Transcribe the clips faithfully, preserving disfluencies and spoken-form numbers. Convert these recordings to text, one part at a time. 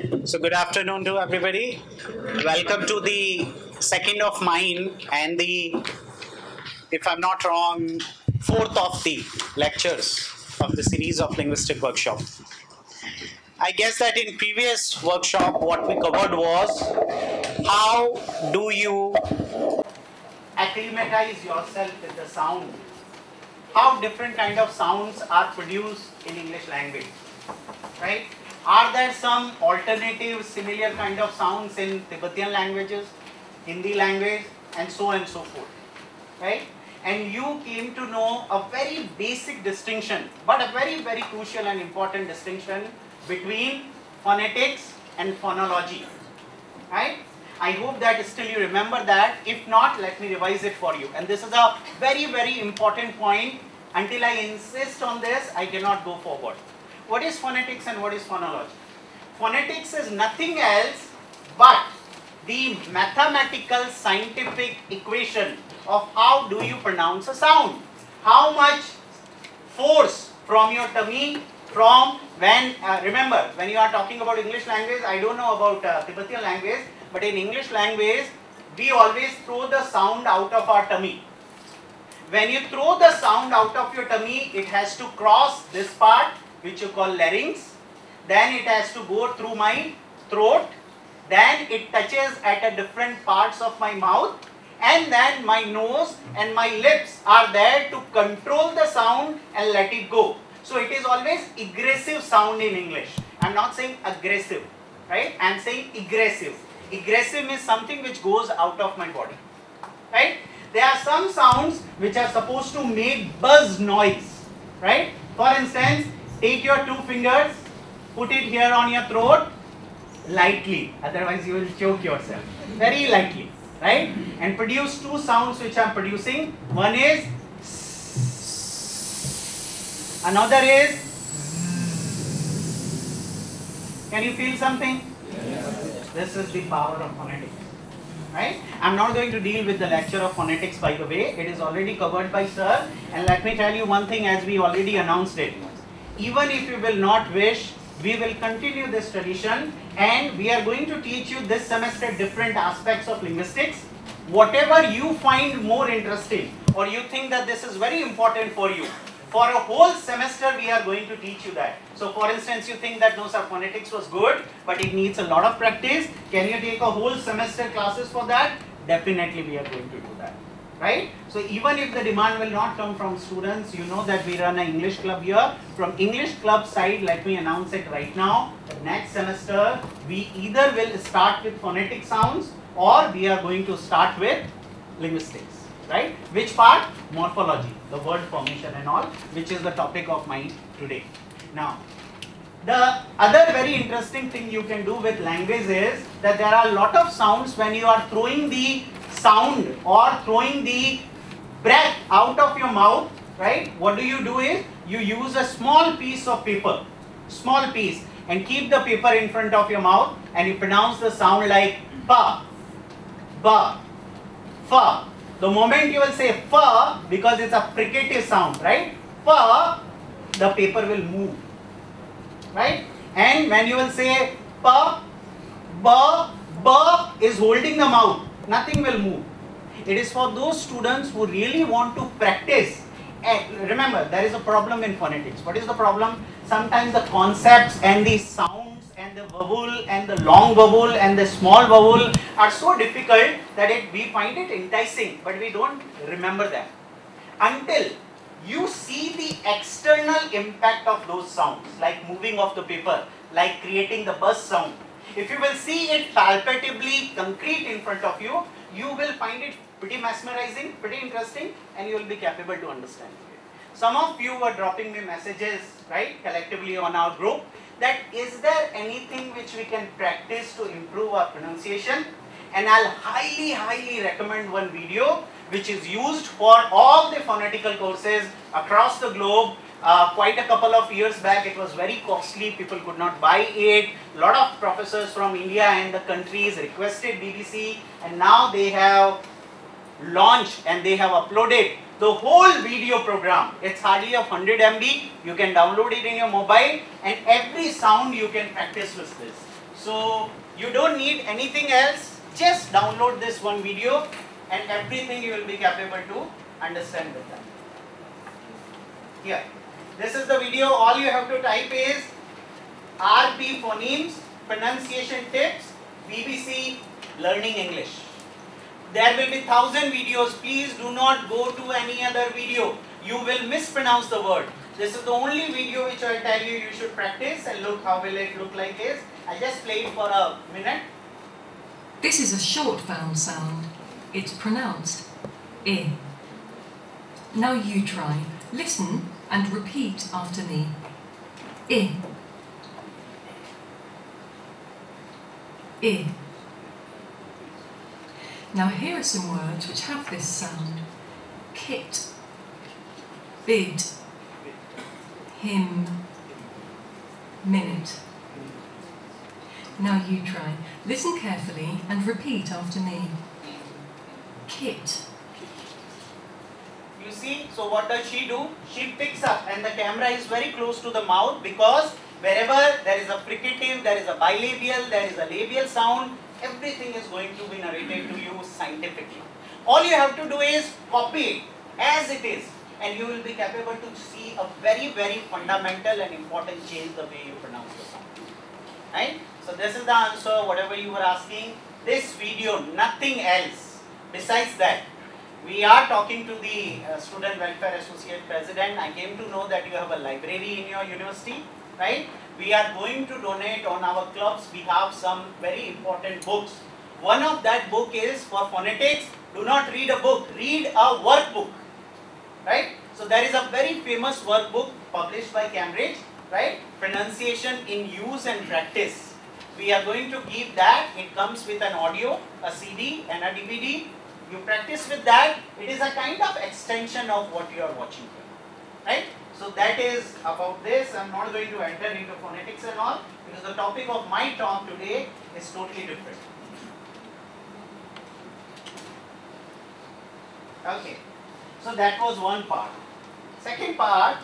So good afternoon to everybody. Welcome to the second of mine and the, if I'm not wrong, fourth of the lectures of the series of linguistic workshop. I guess that in previous workshop what we covered was how do you acclimatize yourself with the sound, how different kind of sounds are produced in English language, right? Are there some alternative similar kind of sounds in Tibetan languages, Hindi language, and so on and so forth, right? And you came to know a very basic distinction, but a very very crucial and important distinction between phonetics and phonology, right? I hope that still you remember that. If not, let me revise it for you. And this is a very very important point. Until I insist on this, I cannot go forward. What is phonetics and what is phonology? Phonetics is nothing else but the mathematical scientific equation of how do you pronounce a sound. How much force from your tummy, from when, uh, remember when you are talking about English language, I don't know about uh, Tibetan language, but in English language, we always throw the sound out of our tummy. When you throw the sound out of your tummy, it has to cross this part, which you call larynx, then it has to go through my throat, then it touches at a different parts of my mouth, and then my nose and my lips are there to control the sound and let it go. So it is always aggressive sound in English. I am not saying aggressive, right? I am saying aggressive. Aggressive is something which goes out of my body, right? There are some sounds which are supposed to make buzz noise, right? For instance, take your two fingers, put it here on your throat, lightly, otherwise you will choke yourself, very lightly, right? And produce two sounds which I am producing. One is S, another is Z. Can you feel something? Yes. This is the power of phonetics, right? I am not going to deal with the lecture of phonetics, by the way. It is already covered by sir. And let me tell you one thing, as we already announced it. Even if you will not wish, we will continue this tradition, and we are going to teach you this semester different aspects of linguistics. Whatever you find more interesting, or you think that this is very important for you, for a whole semester we are going to teach you that. So for instance, you think that no sir, phonetics was good, but it needs a lot of practice. Can you take a whole semester classes for that? Definitely we are going to do that, right? So even if the demand will not come from students, you know that we run an English club here. From English club side, let me announce it right now. The next semester, we either will start with phonetic sounds, or we are going to start with linguistics, right? Which part? Morphology, the word formation and all, which is the topic of mine today. Now, the other very interesting thing you can do with language is that there are a lot of sounds when you are throwing the sound or throwing the breath out of your mouth, right? What do you do is you use a small piece of paper, small piece, and keep the paper in front of your mouth, and you pronounce the sound like pa, ba, fa. The moment you will say fa, because it's a fricative sound, right? Fa, the paper will move, right? And when you will say pa, ba, ba is holding the mouth, nothing will move. It is for those students who really want to practice. And remember, there is a problem in phonetics. What is the problem? Sometimes the concepts and the sounds and the vowel and the long vowel and the small vowel are so difficult that it, we find it enticing, but we don't remember them. Until you see the external impact of those sounds, like moving of the paper, like creating the buzz sound. If you will see it palpatably concrete in front of you, you will find it pretty mesmerizing, pretty interesting, and you will be capable to understand it. Some of you were dropping me messages, right, collectively on our group, that is there anything which we can practice to improve our pronunciation? And I'll highly, highly recommend one video which is used for all the phonetical courses across the globe. Uh, quite a couple of years back, it was very costly, people could not buy it. A lot of professors from India and the countries requested B B C, and now they have launched and they have uploaded the whole video program. It's hardly of one hundred M B. You can download it in your mobile, and every sound you can practice with this. So you don't need anything else, just download this one video and everything you will be capable to understand with that. Here, this is the video. All you have to type is R P Phonemes Pronunciation Tips B B C Learning English. There will be thousand videos. Please do not go to any other video. You will mispronounce the word. This is the only video which I tell you you should practice, and look how will it look like is. I'll just play it for a minute. This is a short vowel sound. It's pronounced I. Now you try. Listen and repeat after me. I. I. Now here are some words which have this sound. Kit, bid, him, minute. Now you try. Listen carefully and repeat after me. Kit. You see, so what does she do? She picks up, and the camera is very close to the mouth, because wherever there is a fricative, there is a bilabial, there is a labial sound, everything is going to be narrated to you scientifically. All you have to do is copy it as it is, and you will be capable to see a very, very fundamental and important change the way you pronounce the sound. Right? So this is the answer, whatever you were asking. This video, nothing else. Besides that, we are talking to the uh, Student Welfare Associate President. I came to know that you have a library in your university, right? We are going to donate on our club's behalf some very important books. One of that book is for phonetics. Do not read a book, read a workbook, right? So there is a very famous workbook published by Cambridge, right? Pronunciation in Use and Practice. We are going to give that. It comes with an audio, a C D and a D V D. You practice with that. It is a kind of extension of what you are watching here, right? So that is about this. I am not going to enter into phonetics and all, because the topic of my talk today is totally different. Okay, so that was one part. Second part,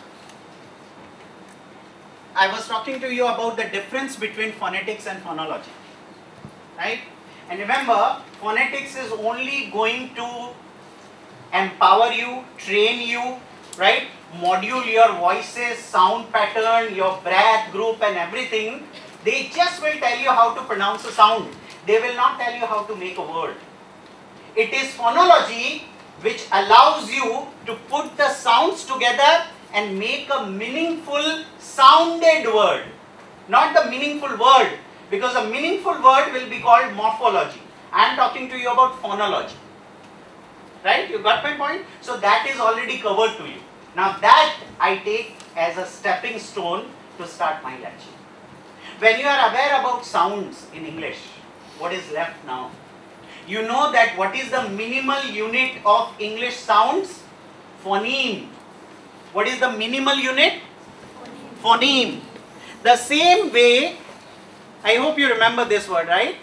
I was talking to you about the difference between phonetics and phonology, right? And remember, phonetics is only going to empower you, train you, right? Module your voices, sound pattern, your breath group and everything. They just will tell you how to pronounce a sound. They will not tell you how to make a word. It is phonology which allows you to put the sounds together and make a meaningful sounded word. Not the meaningful word, because a meaningful word will be called morphology. I am talking to you about phonology. Right? You got my point? So that is already covered to you. Now that I take as a stepping stone to start my lecture. When you are aware about sounds in English, what is left now? You know that what is the minimal unit of English sounds? Phoneme. What is the minimal unit? Phoneme. The same way, I hope you remember this word, right?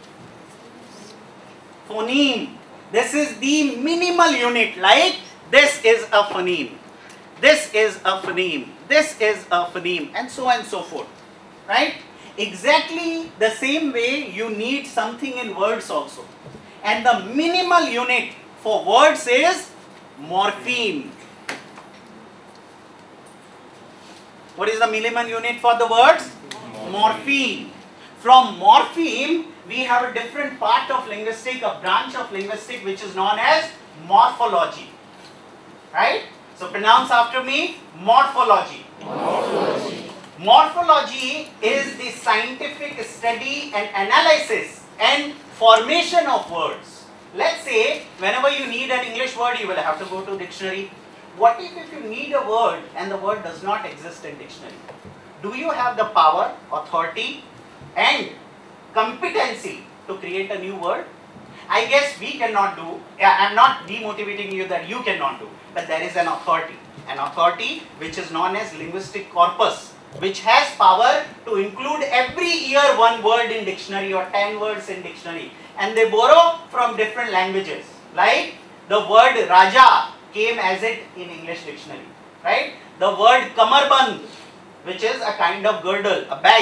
Phoneme. This is the minimal unit, like this is a phoneme. This is a phoneme. This is a phoneme, and so on and so forth. Right? Exactly the same way you need something in words also. And the minimal unit for words is morpheme. What is the minimal unit for the words? Morpheme. From morpheme, we have a different part of linguistic, a branch of linguistic which is known as morphology. Right? So pronounce after me, morphology. Morphology. Morphology is the scientific study and analysis and formation of words. Let's say whenever you need an English word, you will have to go to dictionary. What if, if you need a word and the word does not exist in dictionary? Do you have the power, authority and competency to create a new word? I guess we cannot do. I am not demotivating you that you cannot do, but there is an authority. An authority which is known as linguistic corpus, which has power to include every year one word in dictionary or ten words in dictionary, and they borrow from different languages. Like the word Raja came as it in English dictionary, right? The word Kamarband, which is a kind of girdle, a belt,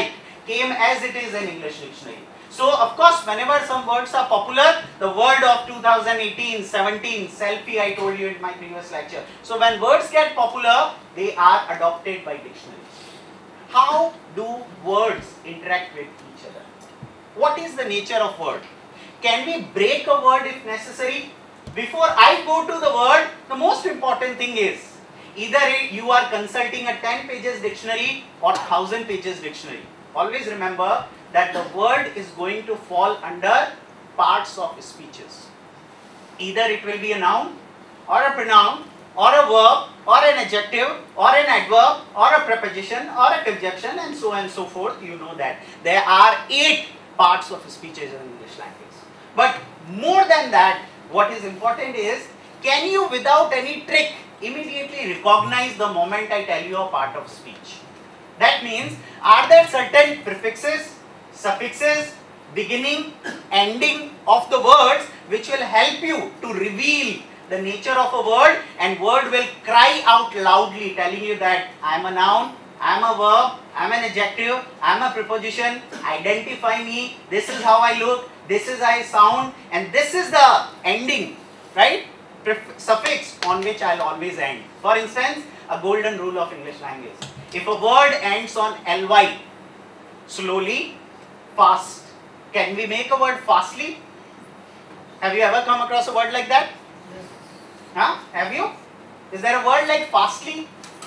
came as it is in English dictionary. So of course, whenever some words are popular, the word of two thousand eighteen, seventeen, selfie, I told you in my previous lecture. So when words get popular, they are adopted by dictionaries. How do words interact with each other? What is the nature of word? Can we break a word if necessary? Before I go to the word, the most important thing is, either you are consulting a ten pages dictionary or one thousand pages dictionary. Always remember that the word is going to fall under parts of speeches. Either it will be a noun or a pronoun or a verb or an adjective or an adverb or a preposition or a conjunction and so on and so forth. You know that there are eight parts of speeches in English language. But more than that, what is important is, can you without any trick immediately recognize the moment I tell you a part of speech? That means, are there certain prefixes, suffixes, beginning, ending of the words which will help you to reveal the nature of a word, and word will cry out loudly telling you that I am a noun, I am a verb, I am an adjective, I am a preposition, identify me, this is how I look, this is how I sound, and this is the ending, right? Suffix on which I will always end. For instance, a golden rule of English language. If a word ends on ly, slowly, fast. Can we make a word fastly? Have you ever come across a word like that? Yes. Huh? Have you? Is there a word like fastly?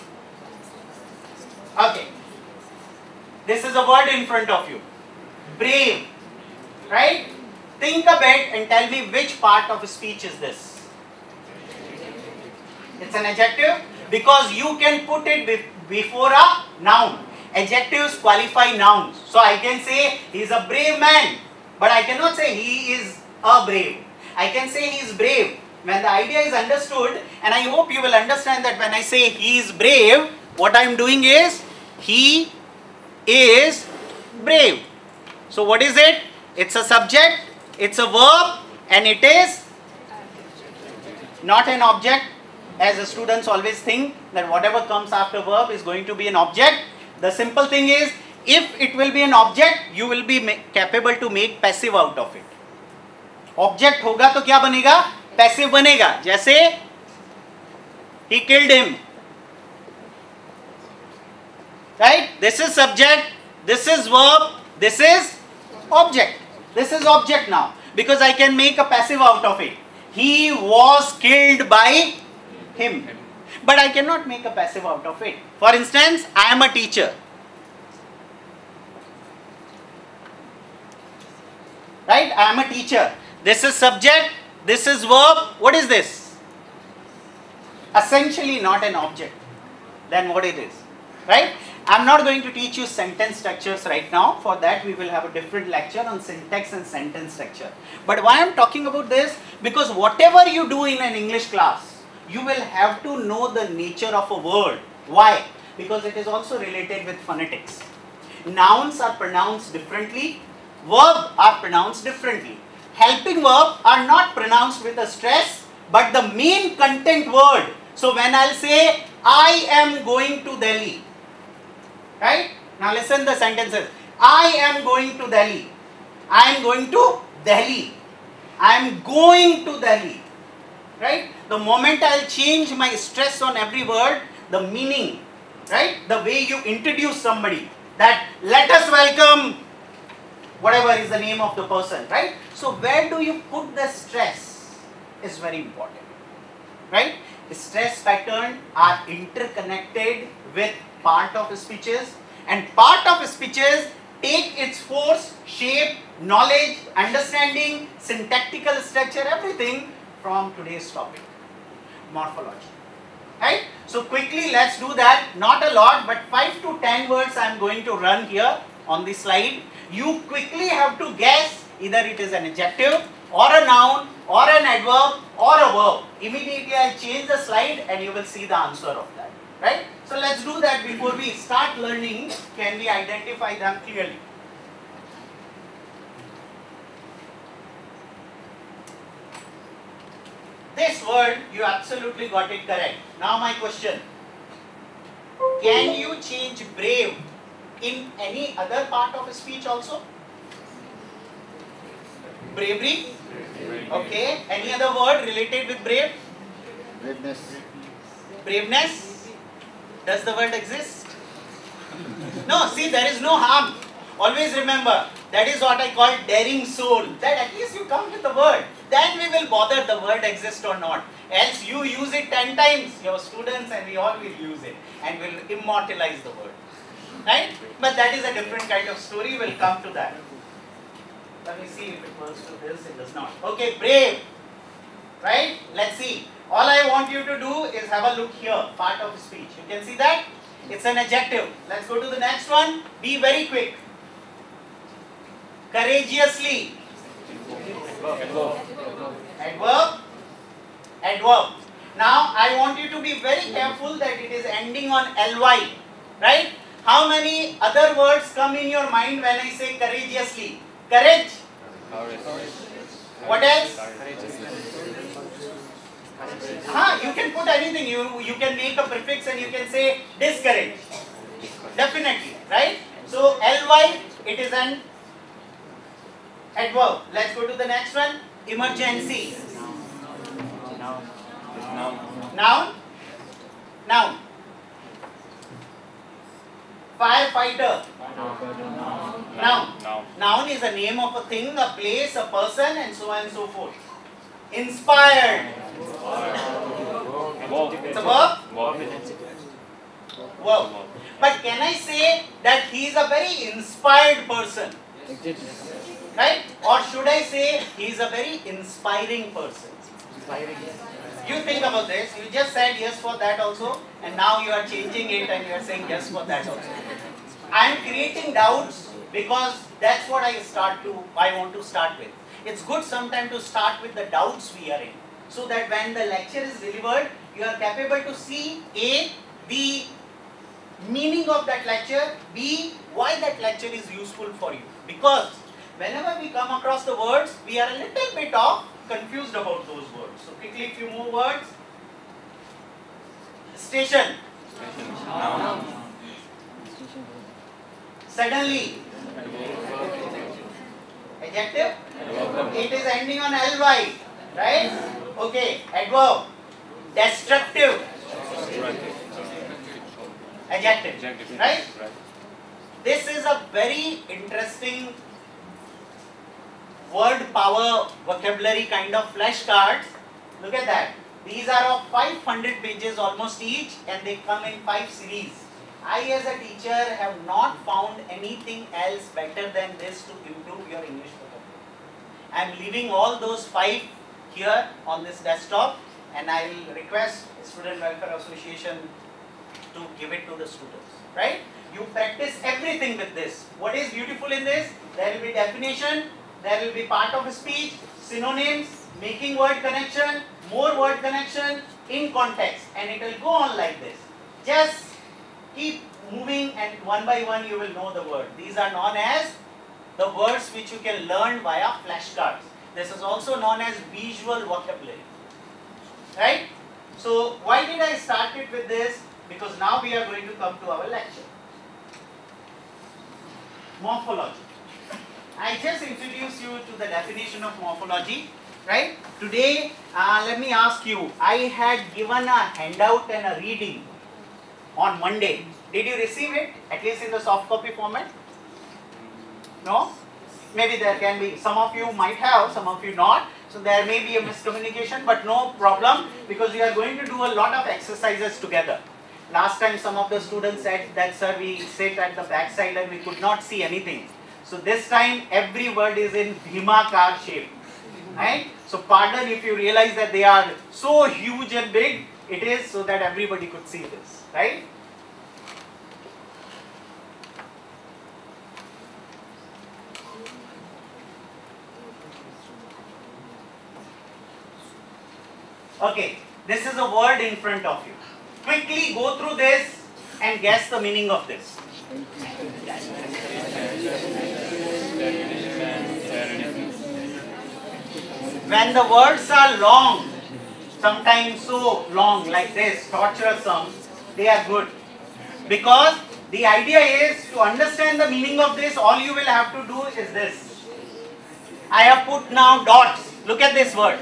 Okay. This is a word in front of you. Brave. Right? Think a bit and tell me which part of speech is this. It's an adjective because you can put it be before a noun. Adjectives qualify nouns. So I can say he is a brave man, but I cannot say he is a brave. I can say he is brave. When the idea is understood, and I hope you will understand that when I say he is brave, what I am doing is he is brave. So what is it? It's a subject, it's a verb, and it is not an object. As the students always think that whatever comes after verb is going to be an object. The simple thing is, if it will be an object, you will be capable to make passive out of it. Object होगा तो क्या बनेगा? Passive बनेगा. जैसे he killed him. Right? This is subject, this is verb, this is object. This is object now, because I can make a passive out of it. He was killed by him. But I cannot make a passive out of it. For instance, I am a teacher. Right? I am a teacher. This is subject, this is verb. What is this? Essentially not an object. Then what it is? Right? I am not going to teach you sentence structures right now. For that we will have a different lecture on syntax and sentence structure. But why I am talking about this? Because whatever you do in an English class, you will have to know the nature of a word. Why? Because it is also related with phonetics. Nouns are pronounced differently. Verbs are pronounced differently. Helping verbs are not pronounced with a stress, but the main content word. So when I'll say, I am going to Delhi. Right? Now listen the sentences. I am going to Delhi. I am going to Delhi. I am going to Delhi. Right? The moment I'll change my stress on every word, the meaning, right? The way you introduce somebody, that let us welcome whatever is the name of the person, right? So where do you put the stress is very important, right? The stress patterns are interconnected with part of speeches, and part of speeches take its force, shape, knowledge, understanding, syntactical structure, everything from today's topic, morphology, right? So quickly let's do that, not a lot, but five to ten words I am going to run here on the slide. You quickly have to guess either it is an adjective or a noun or an adverb or a verb. Immediately I'll change the slide and you will see the answer of that, right? So let's do that before we start learning. Can we identify them clearly? This word, you absolutely got it correct. Now my question, can you change brave in any other part of speech also? Bravery? Okay. Any other word related with brave? Braveness. Braveness? Does the word exist? No, see, there is no harm. Always remember, that is what I call daring soul. That at least you come with the word. Then we will bother the word exists or not. Else you use it ten times, your students and we all will use it and will immortalize the word. Right? But that is a different kind of story. We'll come to that. Let me see if it works to this. It does not. Okay, brave. Right? Let's see. All I want you to do is have a look here. Part of speech. You can see that? It's an adjective. Let's go to the next one. Be very quick. Courageously. Adverb. Adverb. Now I want you to be very careful that it is ending on ly. Right? How many other words come in your mind when I say courageously? Courage. What else? Huh, you can put anything. You, you can make a prefix and you can say discourage. Definitely. Right? So ly, it is an adverb. Let's go to the next one. Emergency. Noun. Noun. Firefighter. Noun. Noun is a name of a thing, a place, a person, and so on and so forth. Inspired. It's a verb? Verb. But can I say that he is a very inspired person? Right? Or should I say he is a very inspiring person? You think about this. You just said yes for that also, and now you are changing it and you are saying yes for that also. I am creating doubts because that's what I start to. I want to start with. It's good sometimes to start with the doubts we are in, so that when the lecture is delivered, you are capable to see A, the meaning of that lecture, B, why that lecture is useful for you. Because whenever we come across the words, we are a little bit of confused about those words. So quickly, few more words. Station. Suddenly. Adjective. It is ending on ly, right? Okay. Adverb. Destructive. Adjective. Right? This is a very interesting word power vocabulary kind of flashcards. Look at that. These are of five hundred pages almost each, and they come in five series. I as a teacher have not found anything else better than this to improve your English vocabulary. I am leaving all those five here on this desktop, and I will request Student Welfare Association to give it to the students. Right? You practice everything with this. What is beautiful in this? There will be definition. There will be part of speech, synonyms, making word connection, more word connection in context, and it will go on like this. Just keep moving and one by one you will know the word. These are known as the words which you can learn via flashcards. This is also known as visual vocabulary. Right? So why did I start it with this? Because now we are going to come to our lecture. Morphology. I just introduced you to the definition of morphology, right? Today, uh, let me ask you, I had given a handout and a reading on Monday. Did you receive it, at least in the soft copy format? No? Maybe there can be, some of you might have, some of you not. So there may be a miscommunication, but no problem, because we are going to do a lot of exercises together. Last time some of the students said that, sir, we sit at the back side and we could not see anything. So this time every word is in Bhimakar shape, right? So pardon if you realize that they are so huge and big, it is so that everybody could see this, right? Okay, this is a word in front of you. Quickly go through this and guess the meaning of this. When the words are long, sometimes so long like this, torturesome, they are good. Because The idea is to understand the meaning of this, all you will have to do is this. I have put now dots. Look at this word.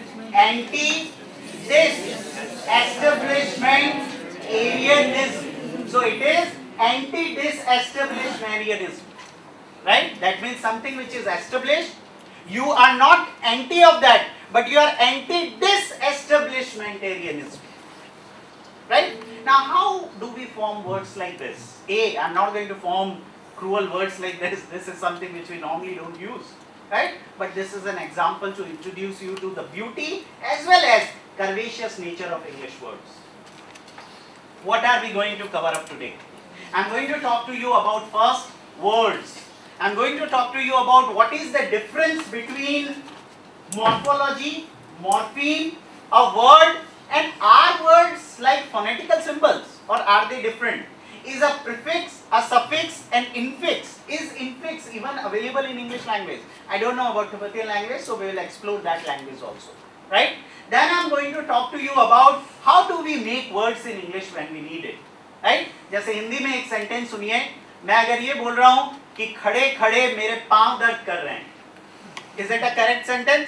Anti-disestablishmentarianism. So it is anti-disestablishmentarianism. Right? That means something which is established. You are not anti of that, but you are anti-disestablishmentarianism. Right? Now, how do we form words like this? A, I am not going to form cruel words like this. This is something which we normally don't use. Right? But this is an example to introduce you to the beauty as well as curvaceous nature of English words. What are we going to cover up today? I am going to talk to you about first words. I am going to talk to you about what is the difference between morphology, morpheme, a word, and are words like phonetical symbols, or are they different? Is a prefix, a suffix, an infix? Is infix even available in English language? I don't know about Tibetan language, so we will explore that language also. Right? Then I am going to talk to you about how do we make words in English when we need it. Right? जैसे हिंदी में एक sentence सुनिए, मैं अगर ये बोल रहा हूँ कि खड़े खड़े मेरे पांव दर्द कर रहे हैं. Is it a correct sentence?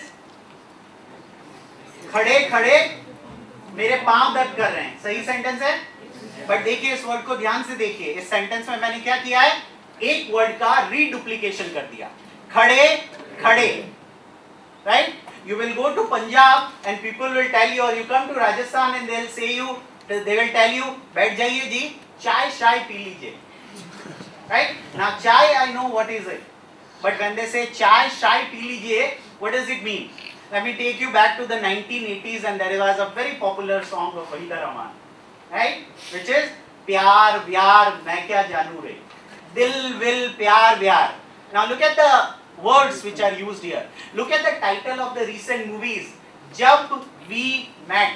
खड़े खड़े मेरे पांव दर्द कर रहे हैं. सही सेंटेंस है? बट देखिए इस वर्ड को ध्यान से देखिए. इस सेंटेंस में मैंने क्या किया है? एक वर्ड का रीडुप्लीकेशन कर दिया. खड़े खड़े. Right? You will go to Punjab and people will tell you, or you come to Rajasthan and they will say you, they will tell you, बैठ जाइए जी, चाय शाय पी लीजिए. Right? Now chai, I know what is it. But when they say chai shai pee lijiye, what does it mean? Let me take you back to the nineteen eighties and there was a very popular song of Wahida Rahman. Right? Which is Pyar Vyar Main Kya Janu Re. Dil Vil Pyar Vyar. Now look at the words which are used here. Look at the title of the recent movies. Jab We Met.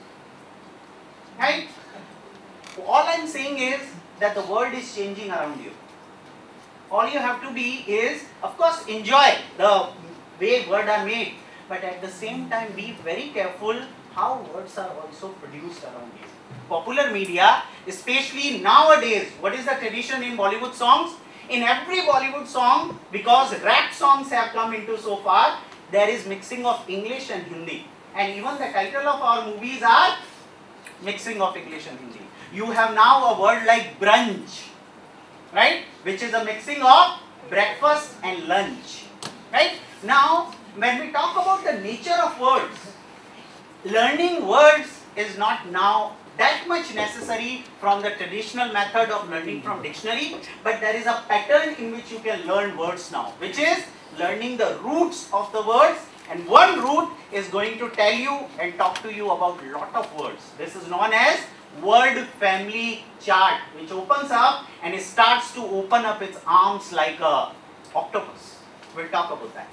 Right? All I am saying is that the world is changing around you. All you have to be is, of course, enjoy the way words are made, but at the same time be very careful how words are also produced around you. Popular media, especially nowadays, what is the tradition in Bollywood songs? In every Bollywood song, because rap songs have come into so far, there is mixing of English and Hindi. And even the title of our movies are mixing of English and Hindi. You have now a word like brunch, right? Which is a mixing of breakfast and lunch, right? Now, when we talk about the nature of words, learning words is not now that much necessary from the traditional method of learning from dictionary, but there is a pattern in which you can learn words now, which is learning the roots of the words, and one root is going to tell you and talk to you about a lot of words. This is known as word family chart, which opens up and it starts to open up its arms like a octopus. We'll talk about that.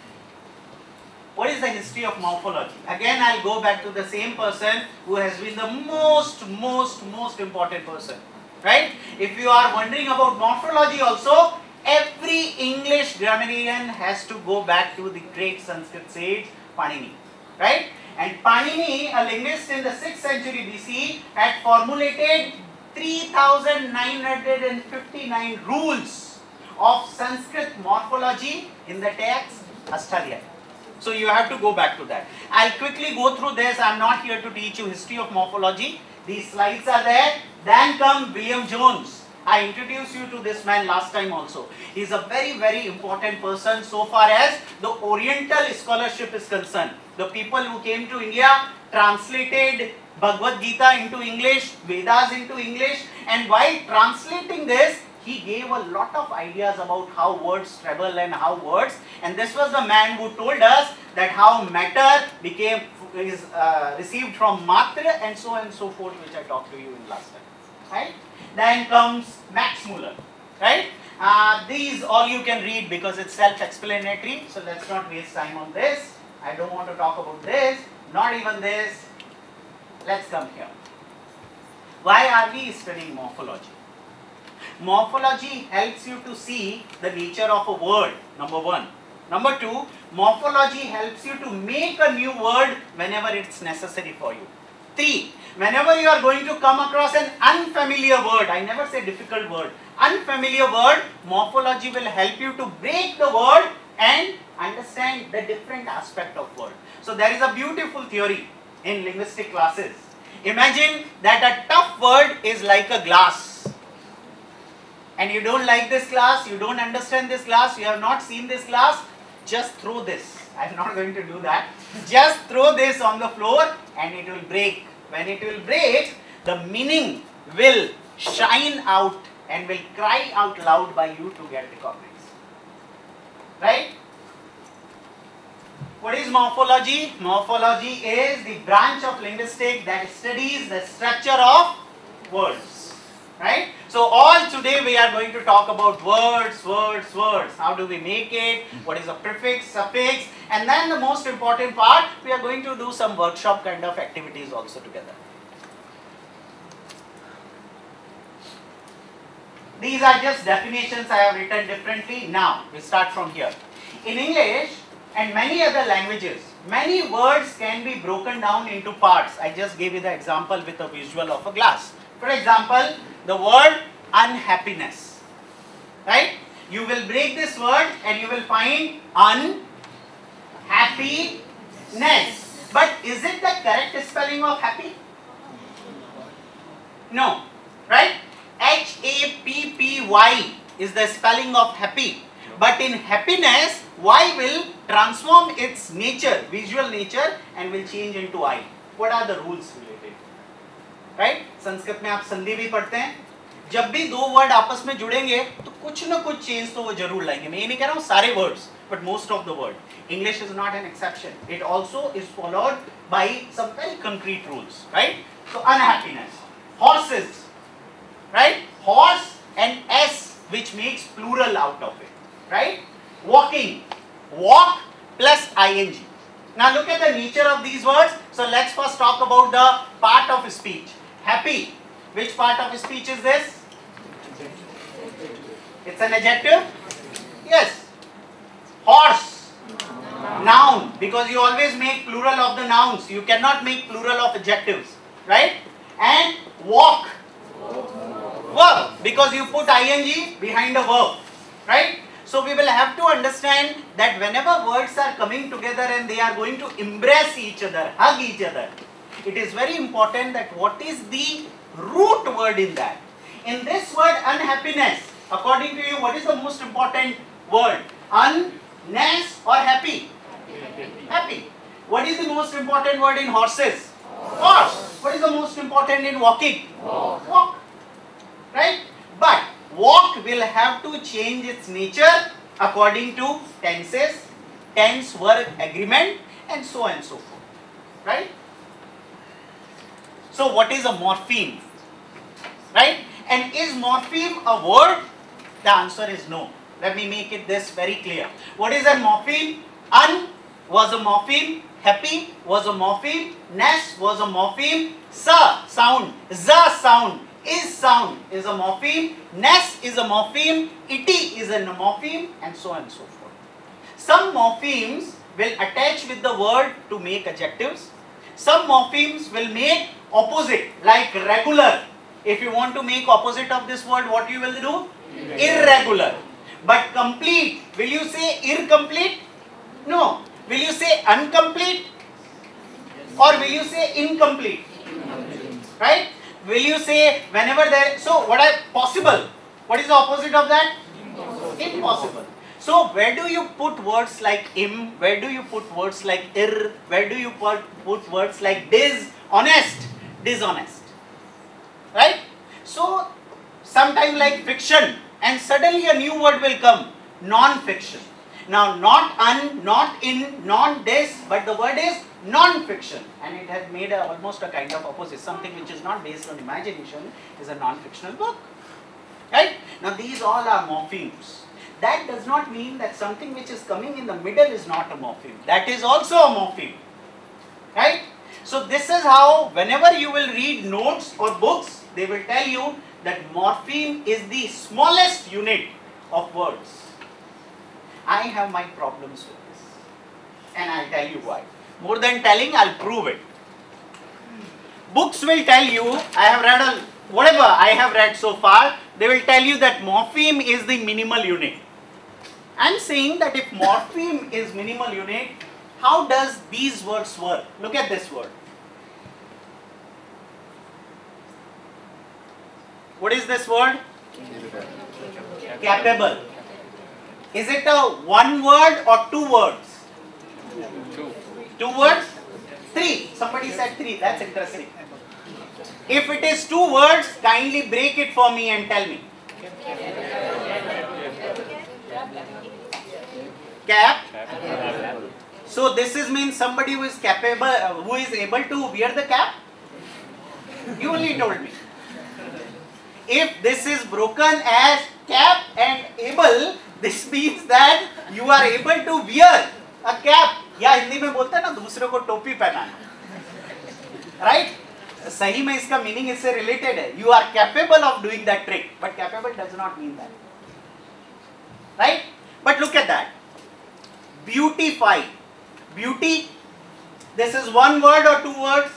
What is the history of morphology? Again, I'll go back to the same person who has been the most, most, most important person, right? If you are wondering about morphology also, every English grammarian has to go back to the great Sanskrit sage Panini, right? And Panini, a linguist in the sixth century B C, had formulated three thousand nine hundred fifty-nine rules of Sanskrit morphology in the text Ashtadhyayi. So you have to go back to that. I'll quickly go through this. I'm not here to teach you history of morphology. These slides are there. Then come William Jones. I introduced you to this man last time also. He's a very, very important person so far as the Oriental scholarship is concerned. The people who came to India translated Bhagavad Gita into English, Vedas into English, and while translating this, he gave a lot of ideas about how words travel and how words, and this was the man who told us that how matter became is uh, received from matra and so on and so forth, which I talked to you in last time, right? Then comes Max Muller, right? Uh, these all you can read because it's self-explanatory, so let's not waste time on this. I don't want to talk about this, not even this. Let's come here. Why are we studying morphology? Morphology helps you to see the nature of a word, number one. Number two, morphology helps you to make a new word whenever it's necessary for you. Three, whenever you are going to come across an unfamiliar word, I never say difficult word, unfamiliar word, morphology will help you to break the word and understand the different aspect of word. So there is a beautiful theory in linguistic classes. Imagine that a tough word is like a glass. And you don't like this glass, you don't understand this glass, you have not seen this glass, just throw this. I am not going to do that. Just throw this on the floor and it will break. When it will break, the meaning will shine out and will cry out loud by you to get recognized. Right? What is morphology? Morphology is the branch of linguistics that studies the structure of words. Right? So all today we are going to talk about words, words, words. How do we make it? What is a prefix, suffix? And then the most important part, we are going to do some workshop kind of activities also together. These are just definitions I have written differently. Now, we start from here. In English and many other languages, many words can be broken down into parts. I just gave you the example with a visual of a glass. For example, the word unhappiness. Right? You will break this word and you will find unhappiness. But is it the correct spelling of happy? No. Right? H A P P Y is the spelling of happy. But in happiness, Y will transform its nature, visual nature, and will change into I. What are the rules related? Right? Sanskrit में आप संधि भी पढ़ते हैं. जब भी दो word आपस में जुड़ेंगे तो कुछ ना कुछ चेंज तो वो जरूर लाएंगे. मैं ये नहीं कह रहा हूँ सारे words, but most of the word. English is not an exception. It also is followed by some very concrete rules. Right? So unhappiness. Horses. Right? Horse and S, which makes plural out of it. Right? Walking. Walk plus ing. Now look at the nature of these words. So let's first talk about the part of speech. Happy. Which part of speech is this? It's an adjective? Yes. Horse. Noun. Because you always make plural of the nouns. You cannot make plural of adjectives. Right? And walk. Verb. Because you put ing behind a verb. Right? So we will have to understand that whenever words are coming together and they are going to embrace each other, hug each other, it is very important that what is the root word in that. In this word unhappiness, according to you, what is the most important word? Un-ness or happy? Happy. What is the most important word in horses? Horse. What is the most important in walking? Walk. Right? But walk will have to change its nature according to tenses, tense, verb, agreement, and so on and so forth. Right? So what is a morpheme? Right? And is morpheme a word? The answer is no. Let me make it this very clear. What is a morpheme? Un was a morpheme. Happy was a morpheme. Ness was a morpheme. Sa sound. Za sound. Is sound is a morpheme. Ness is a morpheme. Iti is a morpheme, and so on and so forth. Some morphemes will attach with the word to make adjectives. Some morphemes will make opposite, like regular. If you want to make opposite of this word, what you will do? Irregular. But complete, will you say incomplete? No. Will you say incomplete? Or will you say incomplete? Right? Will you say whenever there, so what are possible? What is the opposite of that? Impossible. Impossible. So where do you put words like im? Where do you put words like ir? Where do you put, put words like dishonest? Dishonest. Right? So sometime like fiction, and suddenly a new word will come, non-fiction. Now not un, not in, non-dis, but the word is non-fiction, and it has made a, almost a kind of opposite. Something which is not based on imagination is a non-fictional book. Right? Now these all are morphemes. That does not mean that something which is coming in the middle is not a morpheme. That is also a morpheme. Right? So this is how whenever you will read notes or books, they will tell you that morpheme is the smallest unit of words. I have my problems with this, and I'll tell you why. More than telling, I'll prove it. books will tell you, I have read a, whatever I have read so far, they will tell you that morpheme is the minimal unit. I am saying that if morpheme is minimal unit, how does these words work? Look at this word. What is this word? Capable. Is it a one word or two words? Two. Two words? Three. Somebody said three. That's interesting. If it is two words, kindly break it for me and tell me. Cap. So this is means somebody who is capable, uh, who is able to wear the cap. You only told me. If this is broken as cap and able, this means that you are able to wear a cap. या हिंदी में बोलते हैं ना दूसरे को टोपी पहनाना, right? सही में इसका मीनिंग इससे रिलेटेड है. You are capable of doing that trick, but capable does not mean that, right? But look at that. Beautify, beauty, this is one word और two words?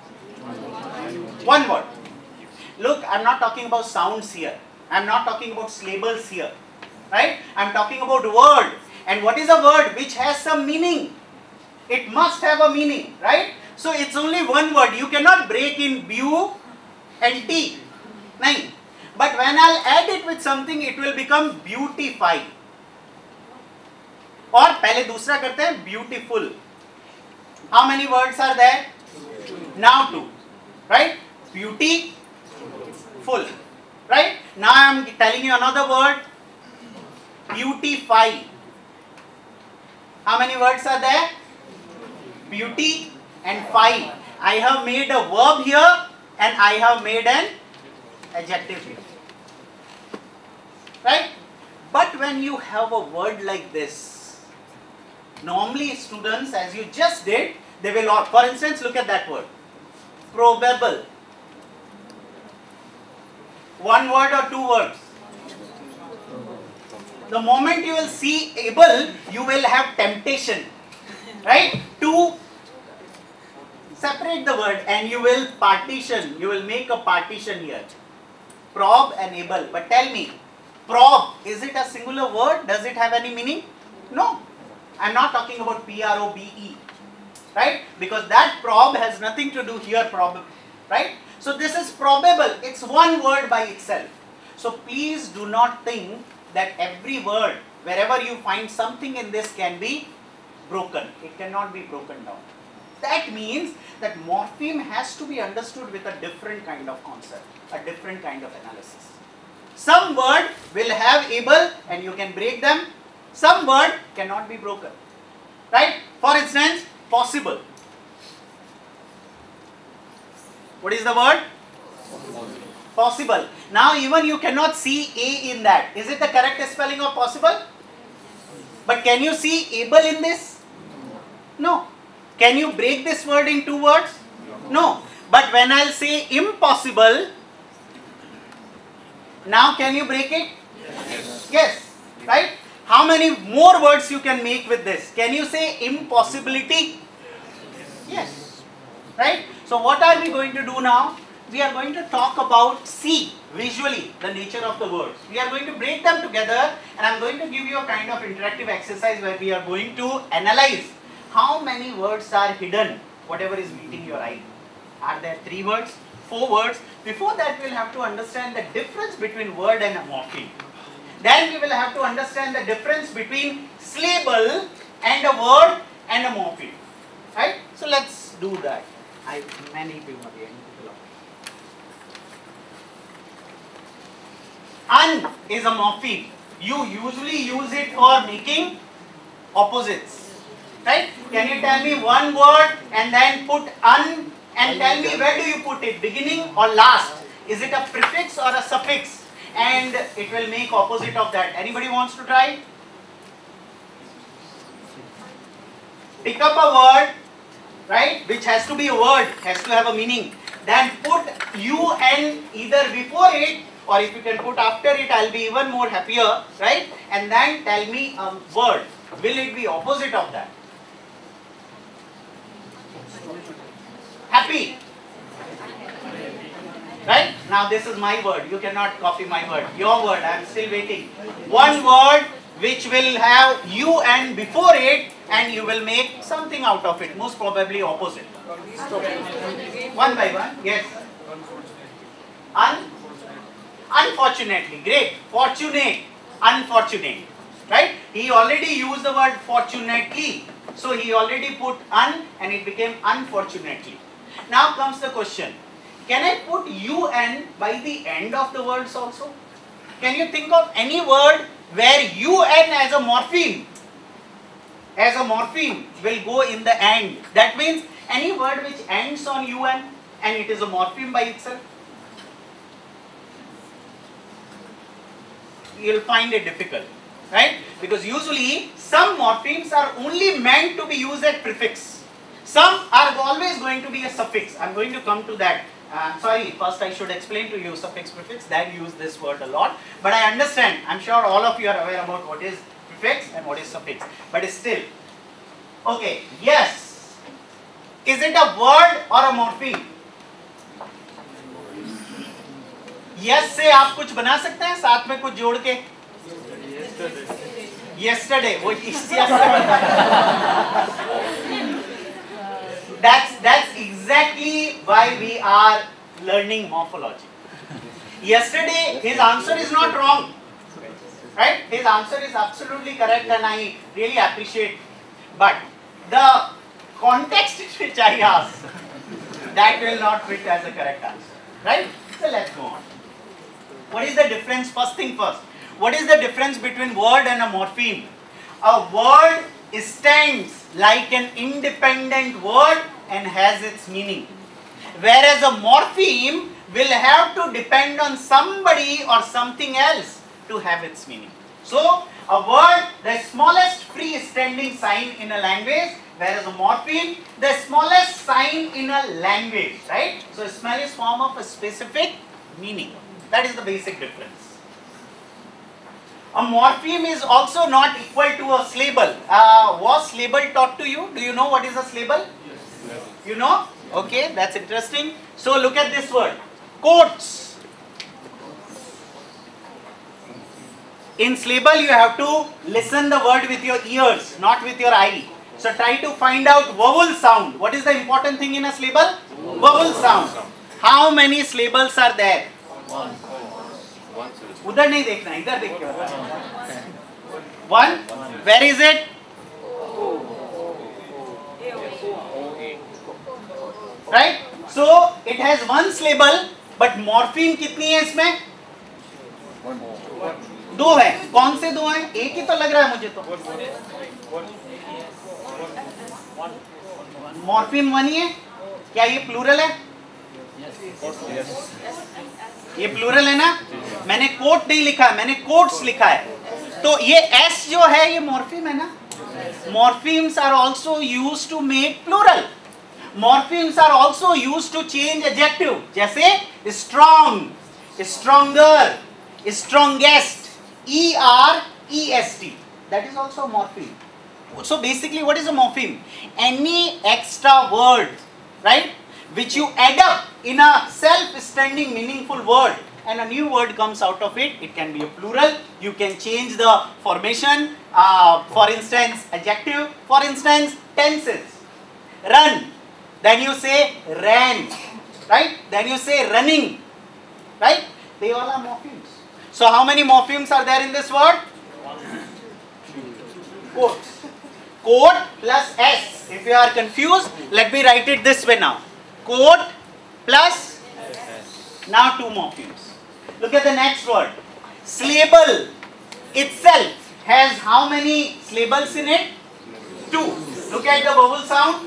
One word. Look, I'm not talking about sounds here. I'm not talking about syllables here, right? I'm talking about word. And what is a word which has some meaning? It must have a meaning, right? So it's only one word. You cannot break in beau and t. Nahin. But when I'll add it with something, it will become beautify. और पहले दूसरा करते हैं beautiful. How many words are there? Now two, right? Beautiful, right? Now I am telling you another word, beautify. How many words are there? Beauty and fy. I have made a verb here and I have made an adjective here, right? But when you have a word like this, normally students, as you just did, they will all, for instance, look at that word, probable. One word or two words? The moment you will see able, you will have temptation, right? To separate the word and you will partition, you will make a partition here. Prob and able. But tell me, prob, is it a singular word? Does it have any meaning? No. I am not talking about P R O B E, right? Because that prob has nothing to do here, prob, right? So this is probable. It's one word by itself. So please do not think that every word, wherever you find something in this, can be broken. It cannot be broken down. That means that morpheme has to be understood with a different kind of concept, a different kind of analysis. Some word will have able and you can break them. Some word cannot be broken, right? For instance, possible. What is the word? Possible. Now even you cannot see A in that. Is it the correct spelling of possible? But can you see able in this? No. Can you break this word in two words? No. But when I'll say impossible, now can you break it? Yes. Yes. Right? How many more words you can make with this? Can you say impossibility? Yes. Right? So what are we going to do now? We are going to talk about see visually the nature of the words. We are going to break them together and I am going to give you a kind of interactive exercise where we are going to analyze how many words are hidden, whatever is meeting your eye. Are there three words, four words? Before that we will have to understand the difference between word and a morpheme. Then we will have to understand the difference between syllable and a word and a morpheme. Right? So let's do that. I many people again. Un is a morpheme. You usually use it for making opposites. Right? Can you tell me one word and then put un and tell me where do you put it? Beginning or last? Is it a prefix or a suffix? And it will make opposite of that. Anybody wants to try? Pick up a word, right, which has to be a word, has to have a meaning. Then put U N either before it or if you can put after it, I'll be even more happier, right? And then tell me a word. Will it be opposite of that? Happy. Right? Now this is my word. You cannot copy my word. Your word. I am still waiting. One word which will have un before it, and you will make something out of it. Most probably opposite. One by one. Yes. Un. Unfortunately. Great. Fortunate. Unfortunate. Right? He already used the word fortunately. So he already put un, and it became unfortunately. Now comes the question. Can I put un by the end of the words also? Can you think of any word where un as a morpheme, as a morpheme will go in the end? That means any word which ends on un and it is a morpheme by itself. You will find it difficult, right? Because usually some morphemes are only meant to be used as prefix. Some are always going to be a suffix. I am going to come to that. Uh, sorry, first I should explain to you suffix prefix. Dad use this word a lot, but I understand. I am sure all of you are aware about what is prefix and what is suffix. But still, okay, yes. Is it a word or a morpheme? Yes से आप कुछ बना सकते हैं साथ में कुछ जोड़ के? Yesterday, वो इस That's that's exactly why we are learning morphology. Yesterday, his answer is not wrong, right? His answer is absolutely correct, and I really appreciate. But the context in which I asked, that will not fit as a correct answer, right? So let's go on. What is the difference? First thing first. What is the difference between word and a morpheme? A word stands like an independent word and has its meaning, whereas a morpheme will have to depend on somebody or something else to have its meaning. So, a word, the smallest freestanding sign in a language, whereas a morpheme, the smallest sign in a language, right? So, smallest form of a specific meaning. That is the basic difference. A morpheme is also not equal to a syllable. Uh, was syllable taught to you? Do you know what is a syllable? Yes. You know? Okay, that's interesting. So look at this word. Quotes. In syllable you have to listen the word with your ears, not with your eye. So try to find out vowel sound. What is the important thing in a syllable? Vowel sound. How many syllables are there? One. उधर नहीं देखना, इधर देखिए. One. Where is it? Right? So it has one syllable, but morpheme कितनी है इसमें? दो है. कौन से दो हैं? एक ही तो लग रहा है मुझे तो. morpheme वन ही है? क्या ये प्लूरल है? ये प्लूरल है ना? मैंने कोट नहीं लिखा है, मैंने कोट्स लिखा है. तो ये एस जो है ये मॉर्फीम है ना? Morphemes are also used to make plural. Morphemes are also used to change adjective. जैसे strong, stronger, strongest, E R E S T. That is also a morpheme. So basically, what is a morpheme? Any extra word, right, which you add up in a self-standing meaningful word, and a new word comes out of it. It can be a plural. You can change the formation. Uh, for instance, adjective. For instance, tenses. Run. Then you say ran. Right? Then you say running. Right? They all are morphemes. So how many morphemes are there in this word? Quote. Quote plus S. If you are confused, let me write it this way now. Quote plus S. Now two morphemes. Look at the next word. Syllable itself has how many syllables in it? Two. Look at the vowel sound.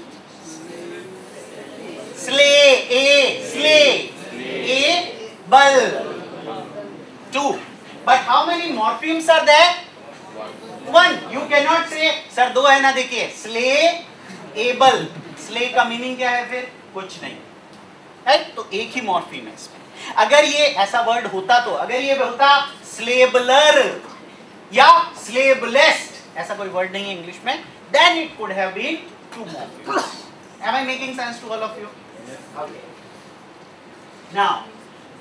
Slay, a, slay, a, bul. Two. But how many morphemes are there? One. You cannot say, sir, दो है ना देखिए. Slay, able. Slay का meaning क्या है फिर? कुछ नहीं. Right? तो एक ही morpheme है इसमें. अगर ये ऐसा word होता तो, अगर ये होता slaveler या slaveless, ऐसा कोई word नहीं है English में, then it could have been two morphemes. Am I making sense to all of you? Okay. Now,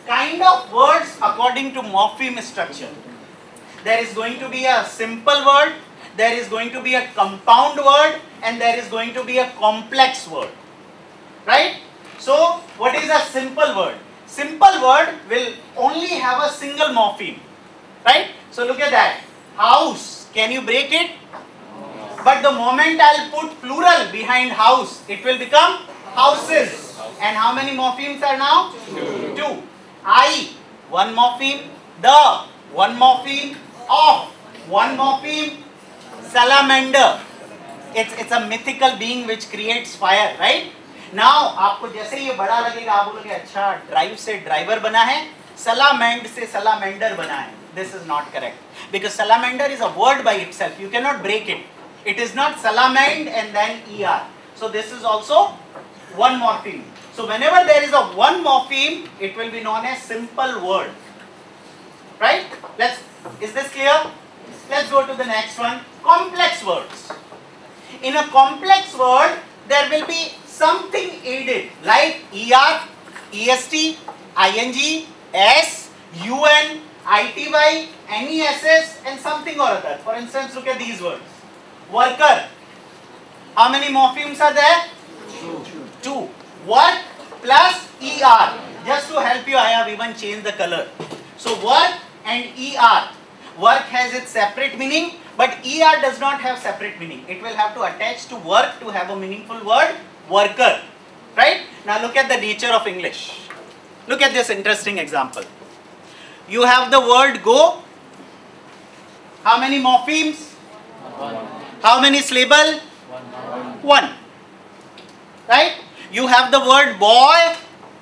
kind of words according to morpheme structure. There is going to be a simple word, there is going to be a compound word, and there is going to be a complex word. Right? So, what is a simple word? Simple word will only have a single morpheme. Right? So, look at that. House. Can you break it? But the moment I'll put plural behind house, it will become houses. And how many morphemes are now? Two. Two. I, one morpheme. The, one morpheme. Of, one morpheme. Salamander. It's, it's a mythical being which creates fire, right? Now, आपको जैसे ये बड़ा लगेगा, आप बोलोगे अच्छा drive से driver बना है, salamander से salamander बना है. This is not correct. Because salamander is a word by itself. You cannot break it. It is not salamand and then er. So this is also one morpheme. So whenever there is a one morpheme, it will be known as simple word. Right? Let's. Is this clear? Let's go to the next one. Complex words. In a complex word, there will be something aided like er, est, ing, s, un, ity, ness, and something or other. For instance, look at these words. Worker. How many morphemes are there? Two. Two. Work plus er. Just to help you, I have even changed the color. So work and er. Work has its separate meaning, but er does not have separate meaning. It will have to attach to work to have a meaningful word. Worker. Right? Now look at the nature of English. Look at this interesting example. You have the word go. How many morphemes? One. How many syllable? One. One. Right? You have the word boy.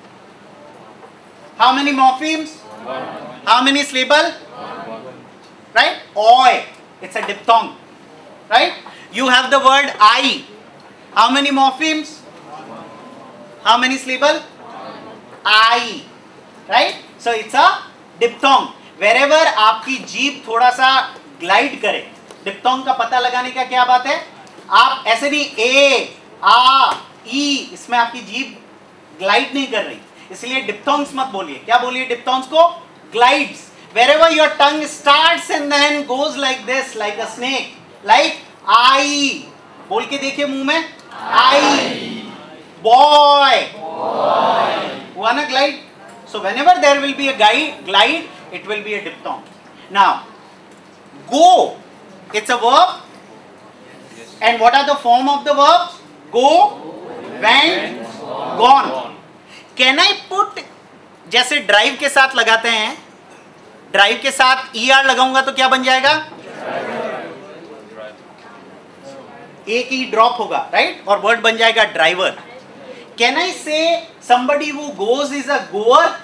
How many morphemes? One. How many syllable? One. Right? Oi. It's a diphthong. Right? You have the word I. How many morphemes? One. How many syllable? One. I. Right? So it's a diphthong. Wherever आपकी जीभ थोड़ा सा glide करे, diphthong का पता लगाने का क्या बात है? आप ऐसे नहीं ए, आ, ई, इसमें आपकी जीभ ग्लाइड नहीं कर रही, इसलिए डिप्थोंग्स मत बोलिए. क्या बोलिए डिप्थोंग्स को? Glides. Wherever your tongue starts and then goes like this, like a snake, like I. बोल के देखिए मुंह में. I. Boy. Boy. हुआ ना glide? So whenever there will be a guide, glide, it will be a diphthong. Now, go. It's a verb. And what are the form of the verbs? Go, went, gone. Can I put, जैसे drive के साथ लगाते हैं, drive के साथ er लगाऊंगा तो क्या बन जाएगा? एक ही drop होगा, right? और word बन जाएगा driver. Can I say somebody who goes is a goer?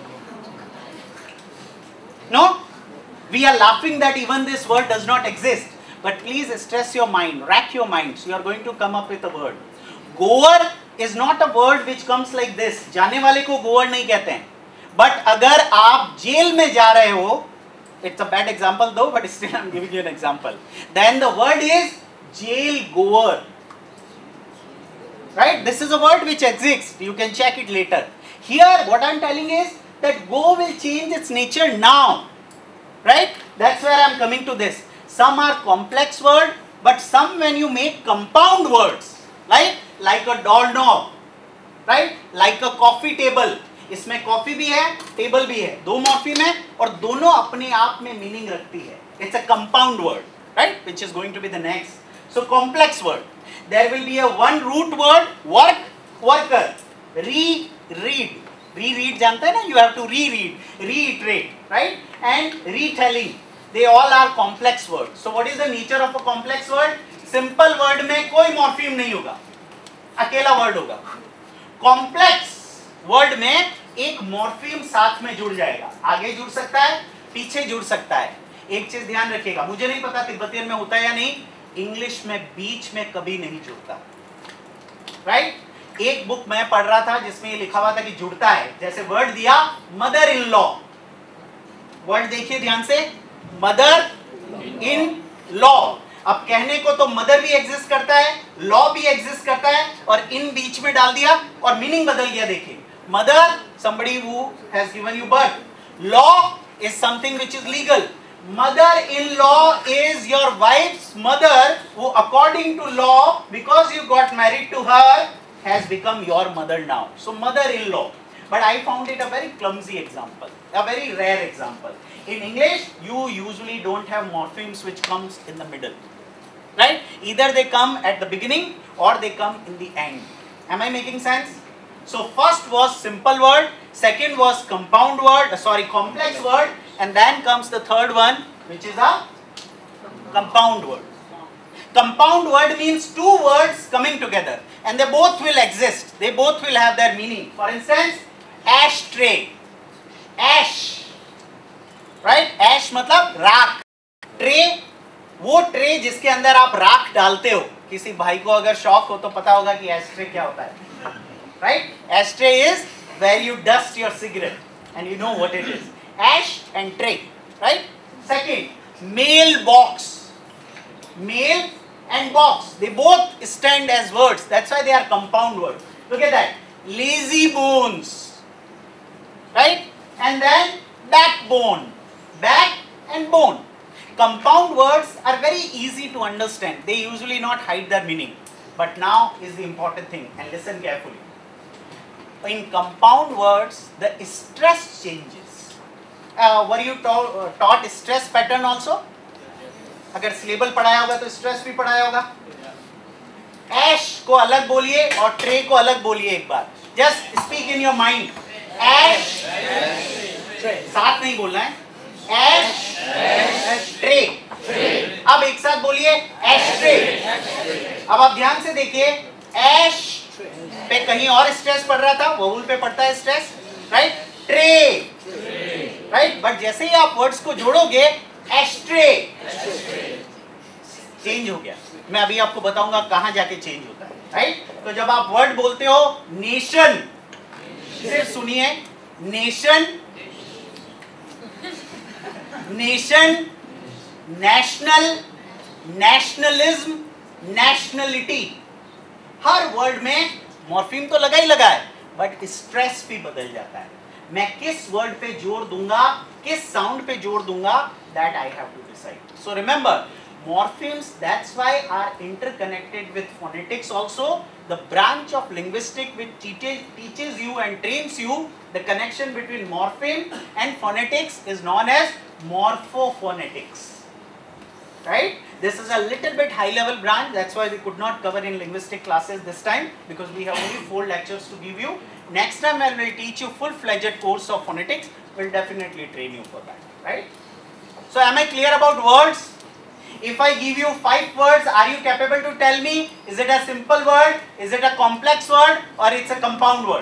No? We are laughing that even this word does not exist. But please stress your mind, rack your minds. You are going to come up with a word. Goer is not a word which comes like this. जाने वाले को goer नहीं कहते हैं. But अगर आप jail में जा रहे हो, it's a bad example though, but still I'm giving you an example. Then the word is jail goer. Right? This is a word which exists. You can check it later. Here, what I'm telling is that go will change its nature now. Right? That's where I'm coming to this. Some are complex word, but some when you make compound words, like like a doorknob, right? Like a coffee table. इसमें coffee भी है, table भी है. दो morpheme है और दोनों अपने आप में meaning रखती है. It's a compound word, right? Which is going to be the next. So complex word. There will be a one root word, work, worker. Re, read. Reread जानते हैं ना? You have to reread, reiterate, right? And retelling. They all are complex words. So what is the nature of a complex word? Simple word में कोई morpheme नहीं होगा, अकेला word होगा. Complex word में एक morpheme साथ में जुड़ जाएगा. आगे जुड़ सकता है, पीछे जुड़ सकता है. एक चीज ध्यान रखिएगा, मुझे नहीं पता तिब्बतियन में होता है या नहीं, इंग्लिश में बीच में कभी नहीं जुड़ता. राइट? एक बुक मैं पढ़ रहा था जिसमें ये लिखा हुआ था कि जुड़ता है. जैसे वर्ड दिया मदर इन लॉ, वर्ड देखिए ध्यान से, मदर इन लॉ. अब कहने को तो मदर भी एग्जिस्ट करता है, लॉ भी एग्जिस्ट करता है, और इन बीच में डाल दिया और मीनिंग बदल गया. देखिए Mother, somebody who has given you birth. Law is something which is legal. Mother-in-law is your wife's mother, who according to law, because you got married to her, has become your mother now. So mother-in-law. But I found it a very clumsy example, a very rare example. In English, you usually don't have morphemes which comes in the middle, right? Either they come at the beginning or they come in the end. Am I making sense? So first was simple word, second was compound word, uh, sorry, complex word, and then comes the third one, which is a compound word. Compound word means two words coming together, and they both will exist. They both will have their meaning. For instance, ashtray. Ash, right? Ash मतलब राख. Tray, वो tray जिसके अंदर आप राख डालते हो. किसी भाई को अगर शौक हो तो पता होगा कि एस्ट्रे क्या होता है. Right? Ashtray is where you dust your cigarette, and you know what it is. Ash and tray, right? Second, mailbox. Mail and box, they both stand as words. That's why they are compound words. Look at that. Lazy bones, right? And then backbone. Back and bone. Compound words are very easy to understand. They usually not hide their meaning. But now is the important thing, and listen carefully. In compound words, the stress changes. Uh, were you taught, uh, taught stress pattern also? अगर syllable पढ़ाया होगा तो stress भी पढ़ाया होगा. Ash को अलग बोलिए और tray को अलग बोलिए एक बार. Just speak in your mind. Ash, साथ नहीं बोलना है. Ash, tray. अब एक साथ बोलिए ashtray. अब आप ध्यान से देखिए. Ash पे कहीं और स्ट्रेस पड़ रहा था, वोवल पे पड़ता है stress, right? Tray, right? But जैसे ही आप वर्ड्स को जोड़ोगे, एस्ट्रे चेंज हो गया. मैं अभी आपको बताऊंगा कहां जाके चेंज होता है, राइट? तो जब आप वर्ड बोलते हो नेशन, सिर्फ सुनिए, nation, nation, national, nationalism, nationality, हर वर्ड में मॉर्फीम तो लगा ही लगा है, बट स्ट्रेस भी बदल जाता है. मैं किस वर्ड पे जोर दूंगा, किस साउंड पे जोर दूंगा, that I have to decide. So remember, morphemes, that's why are interconnected with phonetics also. The branch of linguistics which teaches, teaches you and trains you the connection between morpheme and phonetics is known as morphophonetics. Right? This is a little bit high level branch, that's why we could not cover in linguistic classes this time, because we have only four lectures to give you. Next time I will teach you full-fledged course of phonetics, will definitely train you for that. Right? So am I clear about words? If I give you five words, are you capable to tell me, is it a simple word, is it a complex word, or it's a compound word?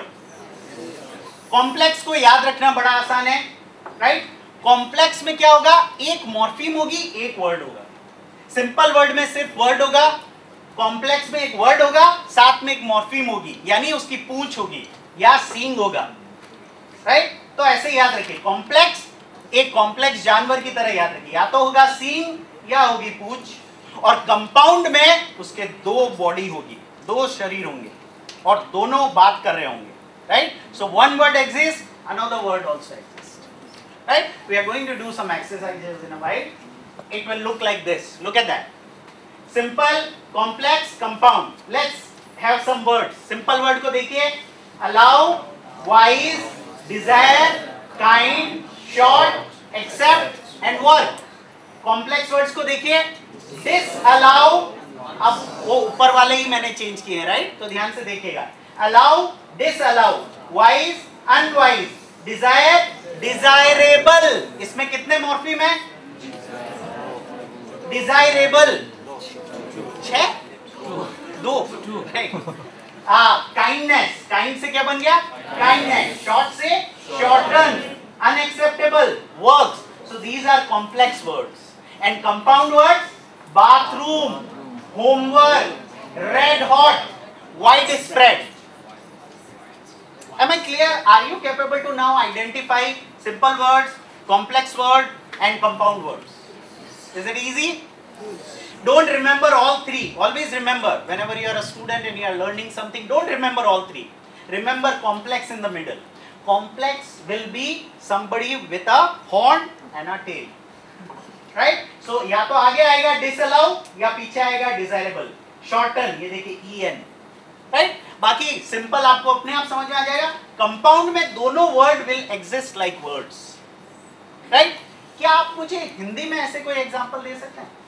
Complex को याद रखना बड़ा आसान है, right? Complex में क्या होगा? एक morpheme होगी, एक word होगा. Simple word में सिर्फ word होगा, complex में एक word होगा, साथ में एक morpheme होगी, यानी उसकी पूंछ होगी या सींग होगा, right? तो ऐसे याद रखिए, complex एक complex जानवर की तरह याद रखिए, या तो होगा सींग या होगी पूंछ, और कंपाउंड में उसके दो बॉडी होगी, दो शरीर होंगे और दोनों बात कर रहे होंगे, right? So one word exist, another word also exist, right? We are going to do some exercises in a while. It will look like this. Look at that. Simple, complex, compound. Let's have some words. Simple word को देखिए. Allow, wise, desire, kind, short, except and work. Complex words को देखिए. Disallow, अब वो ऊपर वाले ही मैंने change किए हैं, राइट? तो ध्यान से देखिएगा. Allow, disallow, wise, unwise, desire, desirable. इसमें कितने मॉर्फीम हैं? डिजायरेबल छह, दो, काइंडनेस, काइंड से क्या बन गया? काइंडनेस. शॉर्ट से shorten. Unacceptable, works. So these are complex words. And compound words, bathroom, homework, red hot, widespread. Am I clear? Are you capable to now identify simple words, complex word and compound words? Is it easy? Don't remember all three. Always remember, whenever you are a student and you are learning something, don't remember all three. remember complex in the middle. Complex will be somebody with a horn and a tail, right? So या तो आगे आएगा disallow या पीछे आएगा desirable. Shorten, ये देखिए en, right? बाकी simple आपको अपने आप समझ में आ जाएगा. Compound में दोनों word will exist like words, right? क्या आप मुझे हिंदी में ऐसे कोई एग्जाम्पल दे सकते हैं?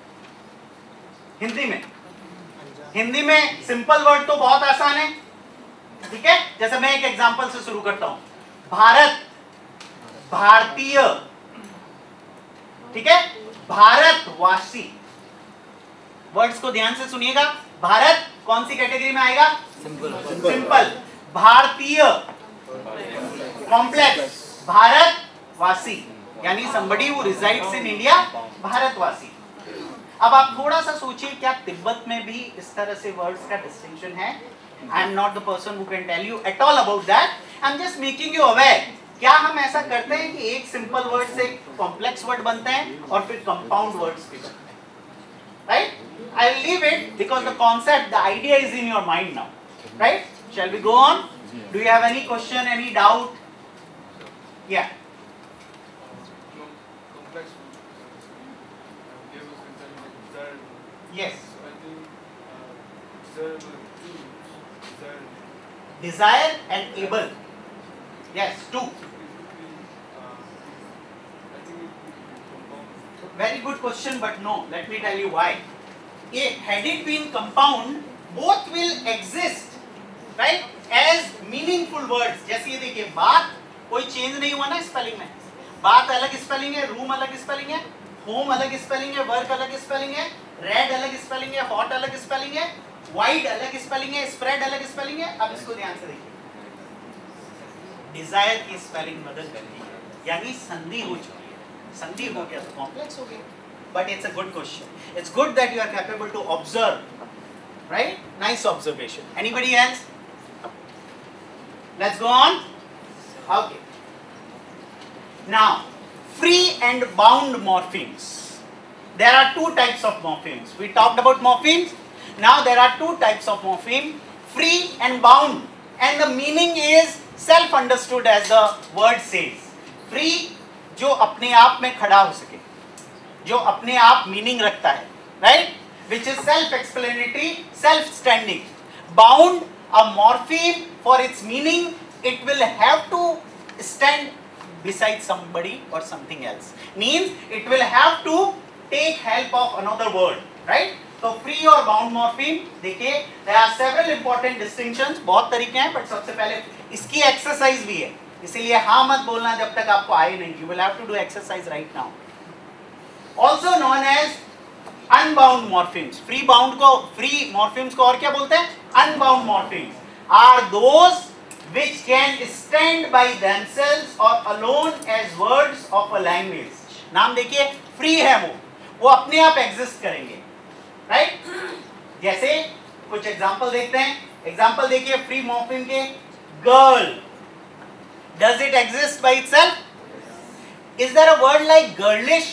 हिंदी में हिंदी में सिंपल वर्ड तो बहुत आसान है, ठीक है? जैसे मैं एक एग्जाम्पल से शुरू करता हूं. भारत, भारतीय, ठीक है? भारतवासी. वर्ड्स को ध्यान से सुनिएगा. भारत कौन सी कैटेगरी में आएगा? सिंपल. भारतीय कॉम्प्लेक्स. भारतवासी यानी somebody who resides in India, भारतवासी. अब आप थोड़ा सा सोचिए, क्या तिब्बत में भी इस तरह से वर्ड्स का डिस्टिंक्शन है? I am not the person who can tell you at all about that. I am just making you aware. क्या हम ऐसा करते हैं कि एक सिंपल वर्ड से कॉम्प्लेक्स वर्ड बनते हैं और फिर कंपाउंड वर्ड्स भी बनते हैं, right? I will leave it because the concept, the idea is in your mind now, right? Shall we go on? Do you have any question, any doubt? Yeah. Yes. So I think uh, desirable too. Desirable. Desire and able. Yes, two. It would be, uh, I think it would be compound. Very good question, but no. Let me tell you why. A, had it been compound, both will exist, right? As meaningful words. जैसे ये देखिए, बात कोई change नहीं हुआ ना spelling में. बात अलग स्पेलिंग है, रूम अलग स्पेलिंग है, होम अलग स्पेलिंग है, वर्क अलग स्पेलिंग है, रेड अलग स्पेलिंग है, हॉट अलग स्पेलिंग है, वाइड अलग स्पेलिंग है, स्प्रेड अलग स्पेलिंग है. अब इसको ध्यान से देखिए. डिजायर की स्पेलिंग बदल गई, यानी संधि हो चुकी है. संधि हो गया तो कॉम्प्लेक्स हो गया. But it's a good question. It's good that you are capable to observe, right? Nice observation. Anybody else? Let's go on. Okay. Now free and bound morphemes. There are two types of morphemes. We talked about morphemes. Now there are two types of morpheme, free and bound. And the meaning is self-understood as the word says. Free जो अपने आप में खड़ा हो सके, जो अपने आप meaning रखता है, right? Which is self-explanatory, self-standing. Bound, a morpheme for its meaning, it will have to stand beside somebody or something else. Means it will have to take help of another word, right? So free और bound morpheme देखिए, there are several important distinctions. बहुत तरीके हैं, but सबसे पहले इसकी exercise भी है, इसीलिए हाँ मत बोलना जब तक आपको आए नहीं. You will have to do exercise right now. Also known as unbound morphemes. Free bound को free morphemes को और क्या बोलते हैं? Unbound morphemes are those which can stand by themselves or alone as words of a language. नाम देखिए, free है वो, वो अपने आप exist करेंगे, right? जैसे कुछ example देखते हैं. Example देखिए free morpheme के. Girl, does it exist by itself? Is there a word like girlish?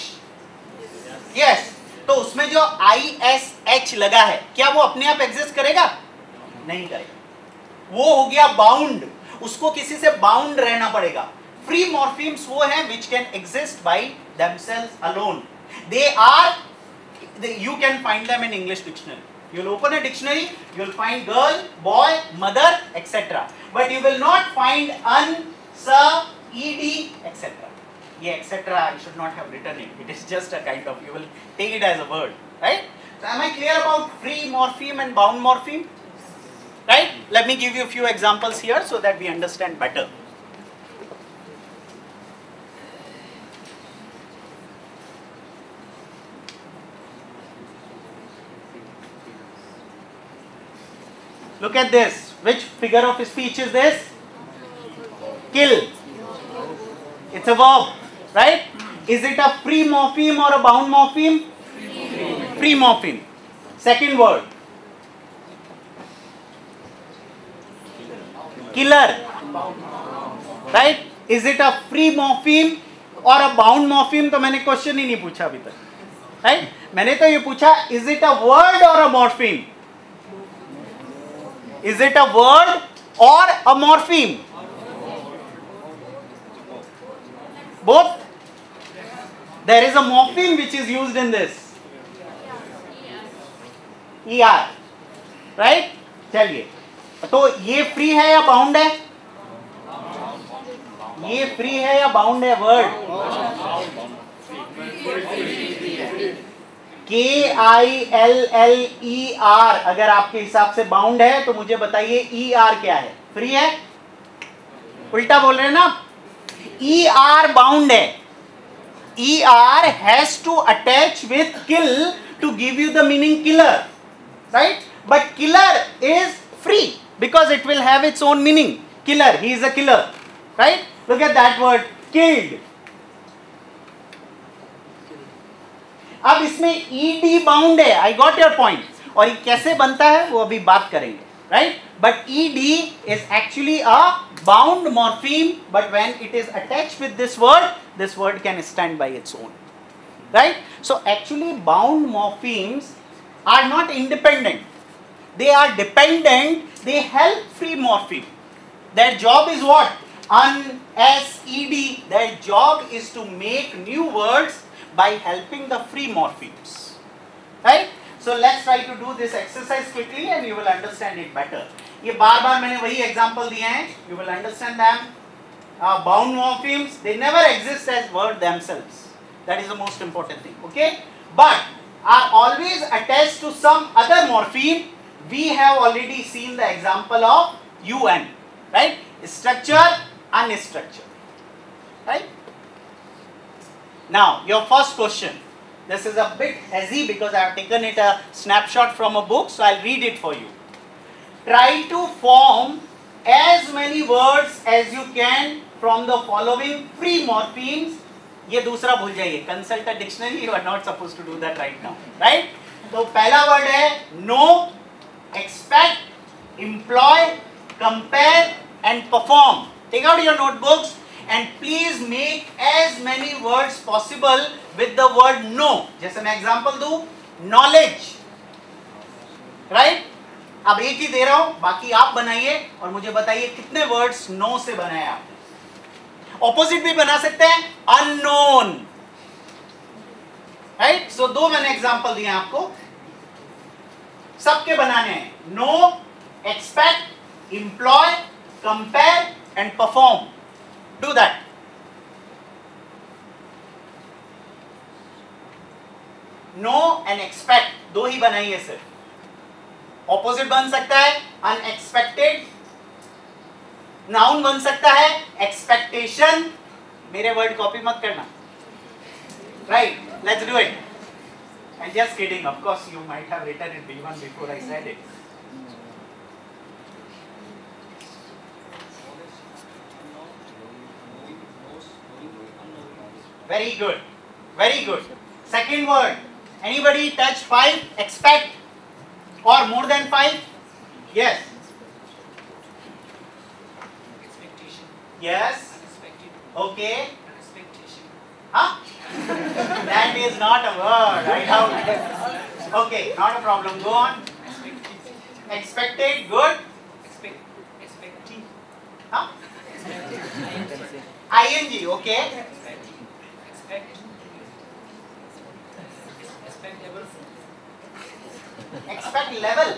Yes. तो उसमें जो I S H लगा है, क्या वो अपने आप exist करेगा? नहीं करेगा. वो हो गया बाउंड, उसको किसी से बाउंड रहना पड़ेगा. फ्री मॉर्फीम्स वो हैं which can exist by themselves alone. They are, they, you can find them in English dictionary. You'll open a dictionary, you'll find girl, boy, mother, et cetera. But you will not find un, sa, ed, et cetera. ये et cetera I should not have written it. It is just a kind of, you will take it as a word, right? So am I clear about free morpheme and bound morpheme? Right? Let me give you a few examples here so that we understand better. Look at this. Which figure of speech is this? Kill. It's a verb, right? Is it a free morpheme or a bound morpheme? Free, free morpheme. Second word. Killer. Right? Is it a free morpheme or a bound morpheme? तो मैंने question ही नहीं पूछा अभी तक. Right? मैंने तो ये पूछा, is it a word or a morpheme? Is it a word or a morpheme? Both. There is a morpheme which is used in this. E R, right? चलिए, तो ये फ्री है या बाउंड है? ये फ्री है या बाउंड है word? K I L L E R अगर आपके हिसाब से बाउंड है तो मुझे बताइए ई आर क्या है? फ्री है? उल्टा बोल रहे हैं ना? ई आर बाउंड है. E R has to attach with kill to give you the meaning killer, right? But killer is free because it will have its own meaning. Killer, he is a killer, right? Look at that word, killed. अब इसमें ed bound है, I got your point. और ये कैसे बनता है वो अभी बात करेंगे, right? But ed is actually a bound morpheme, but when it is attached with this word, this word can stand by its own, right? So actually bound morphemes are not independent. They are dependent. They help free morpheme. Their job is what? Un-S-E-D. Their job is to make new words by helping the free morphemes. Right? So let's try to do this exercise quickly and you will understand it better. ये बार बार मैंने वही example दिए हैं. You will understand them. Uh, bound morphemes, they never exist as word themselves. That is the most important thing. Okay? But are always attached to some other morpheme. We have already seen the example of U N, right? Structure, unstructured, right? Now, your first question. This is a bit hazy because I have taken it a snapshot from a book, so I'll read it for you. Try to form as many words as you can from the following free morphemes. ये दूसरा भूल जाइए, consult a dictionary. You are not suppose to do that right now, right? तो पहला word है know, expect, employ, compare and perform. Take out your notebooks and please make as many words possible with the word know. जैसे मैं example दूं, knowledge, right? अब एक ही दे रहा हूं, बाकी आप बनाइए और मुझे बताइए कितने वर्ड्स नो से बनाए आपने. ऑपोजिट भी बना सकते हैं, अननोन, राइट? सो दो मैंने एग्जांपल दिए आपको, सबके बनाने हैं. Know, expect, employ, compare and perform. Do that. Know and expect दो ही बनाइए सिर्फ. ऑपोजिट बन सकता है अनएक्सपेक्टेड. नाउन बन सकता है एक्सपेक्टेशन. मेरे वर्ड कॉपी मत करना, right? Let's do it. I just kidding, of course you might have written it even before I said it. Very good, very good. Second word, anybody touch five, expect और more than five? Yes. Yes. Unexpected. Okay. Unexpectation. Huh? That is not a word. I doubt. Okay, not a problem. Go on. Expected. Expected. Good. Expect. Expecting. Huh? I N G. Okay. Expect. Expectable. Expect level.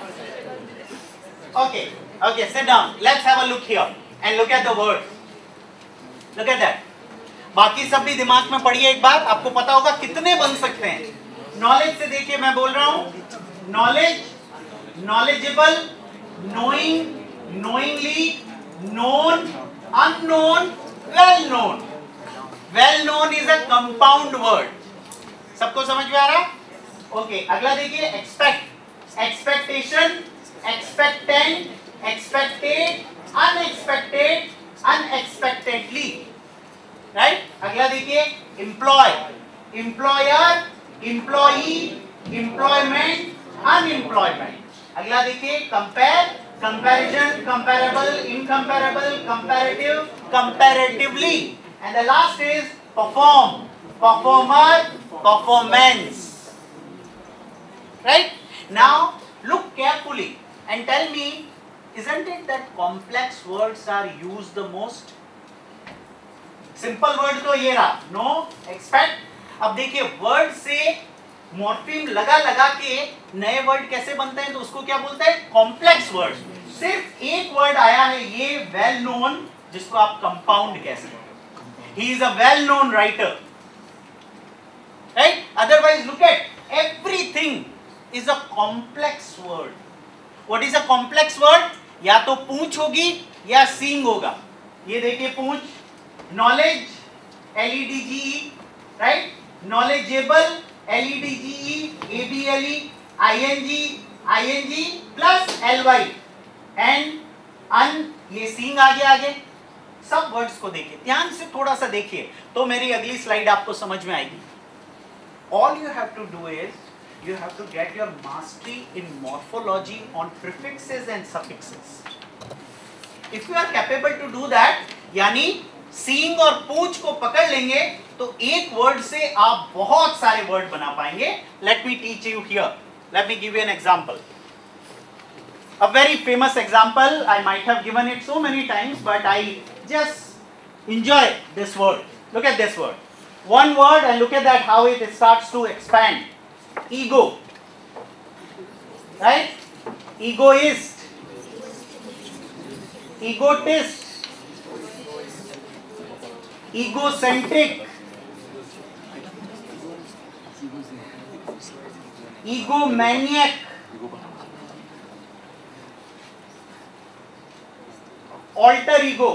Okay. Okay. Sit down. Let's have a look here. And look at the word. Look at that. बाकी सब भी दिमाग में पढ़िए एक बार, आपको पता होगा कितने बन सकते हैं. नॉलेज से देखिए, मैं बोल रहा हूं knowledge, knowledgeable, knowing, knowingly, known, unknown, well known. Well known is a compound word. सबको समझ में आ रहा? ओके, अगला देखिए, expect, expectation, expectant, expected, unexpected, unexpectedly, right? अगला देखिए, employ, employer, employee, employment, unemployment. अगला देखिए, compare, comparison, comparable, incomparable, comparative, comparatively, and the last is perform, performer, performance. Right? Now look carefully and tell me Isn't it that complex words are used the most? Simple word तो ये रहा, no expect. अब देखिए word से morpheme लगा लगा के नए वर्ड कैसे बनते हैं, तो उसको क्या बोलते हैं, कॉम्प्लेक्स वर्ड. सिर्फ एक वर्ड आया है ये वेल नोन, जिसको आप कंपाउंड कह सकते हैं. He is a well known writer, right. Otherwise look at everything is a complex word. What is a complex word? या तो पूंछ होगी या सींग होगा. ये देखिए पूंछ, knowledge, L E D G E, right. Knowledgeable, L E D G E, A B L E, I N G, I N G plus L Y, and un, ये सींग आगे आगे. सब वर्ड्स को देखिए, ध्यान से थोड़ा सा देखिए तो मेरी अगली स्लाइड आपको समझ में आएगी. All you have to do is you have to get your mastery in morphology on prefixes and suffixes. If you are capable to do that, यानी सींग और पूंछ को पकड़ लेंगे तो एक वर्ड से आप बहुत सारे वर्ड बना पाएंगे. Let me teach you here. Let me give you an example. A very famous example. I might have given it so many times, but I just enjoy this word. Look at this word. One word, and look at that how it starts to expand. Ego, right? Egoist, egotist, egocentric, egomaniac, alter ego.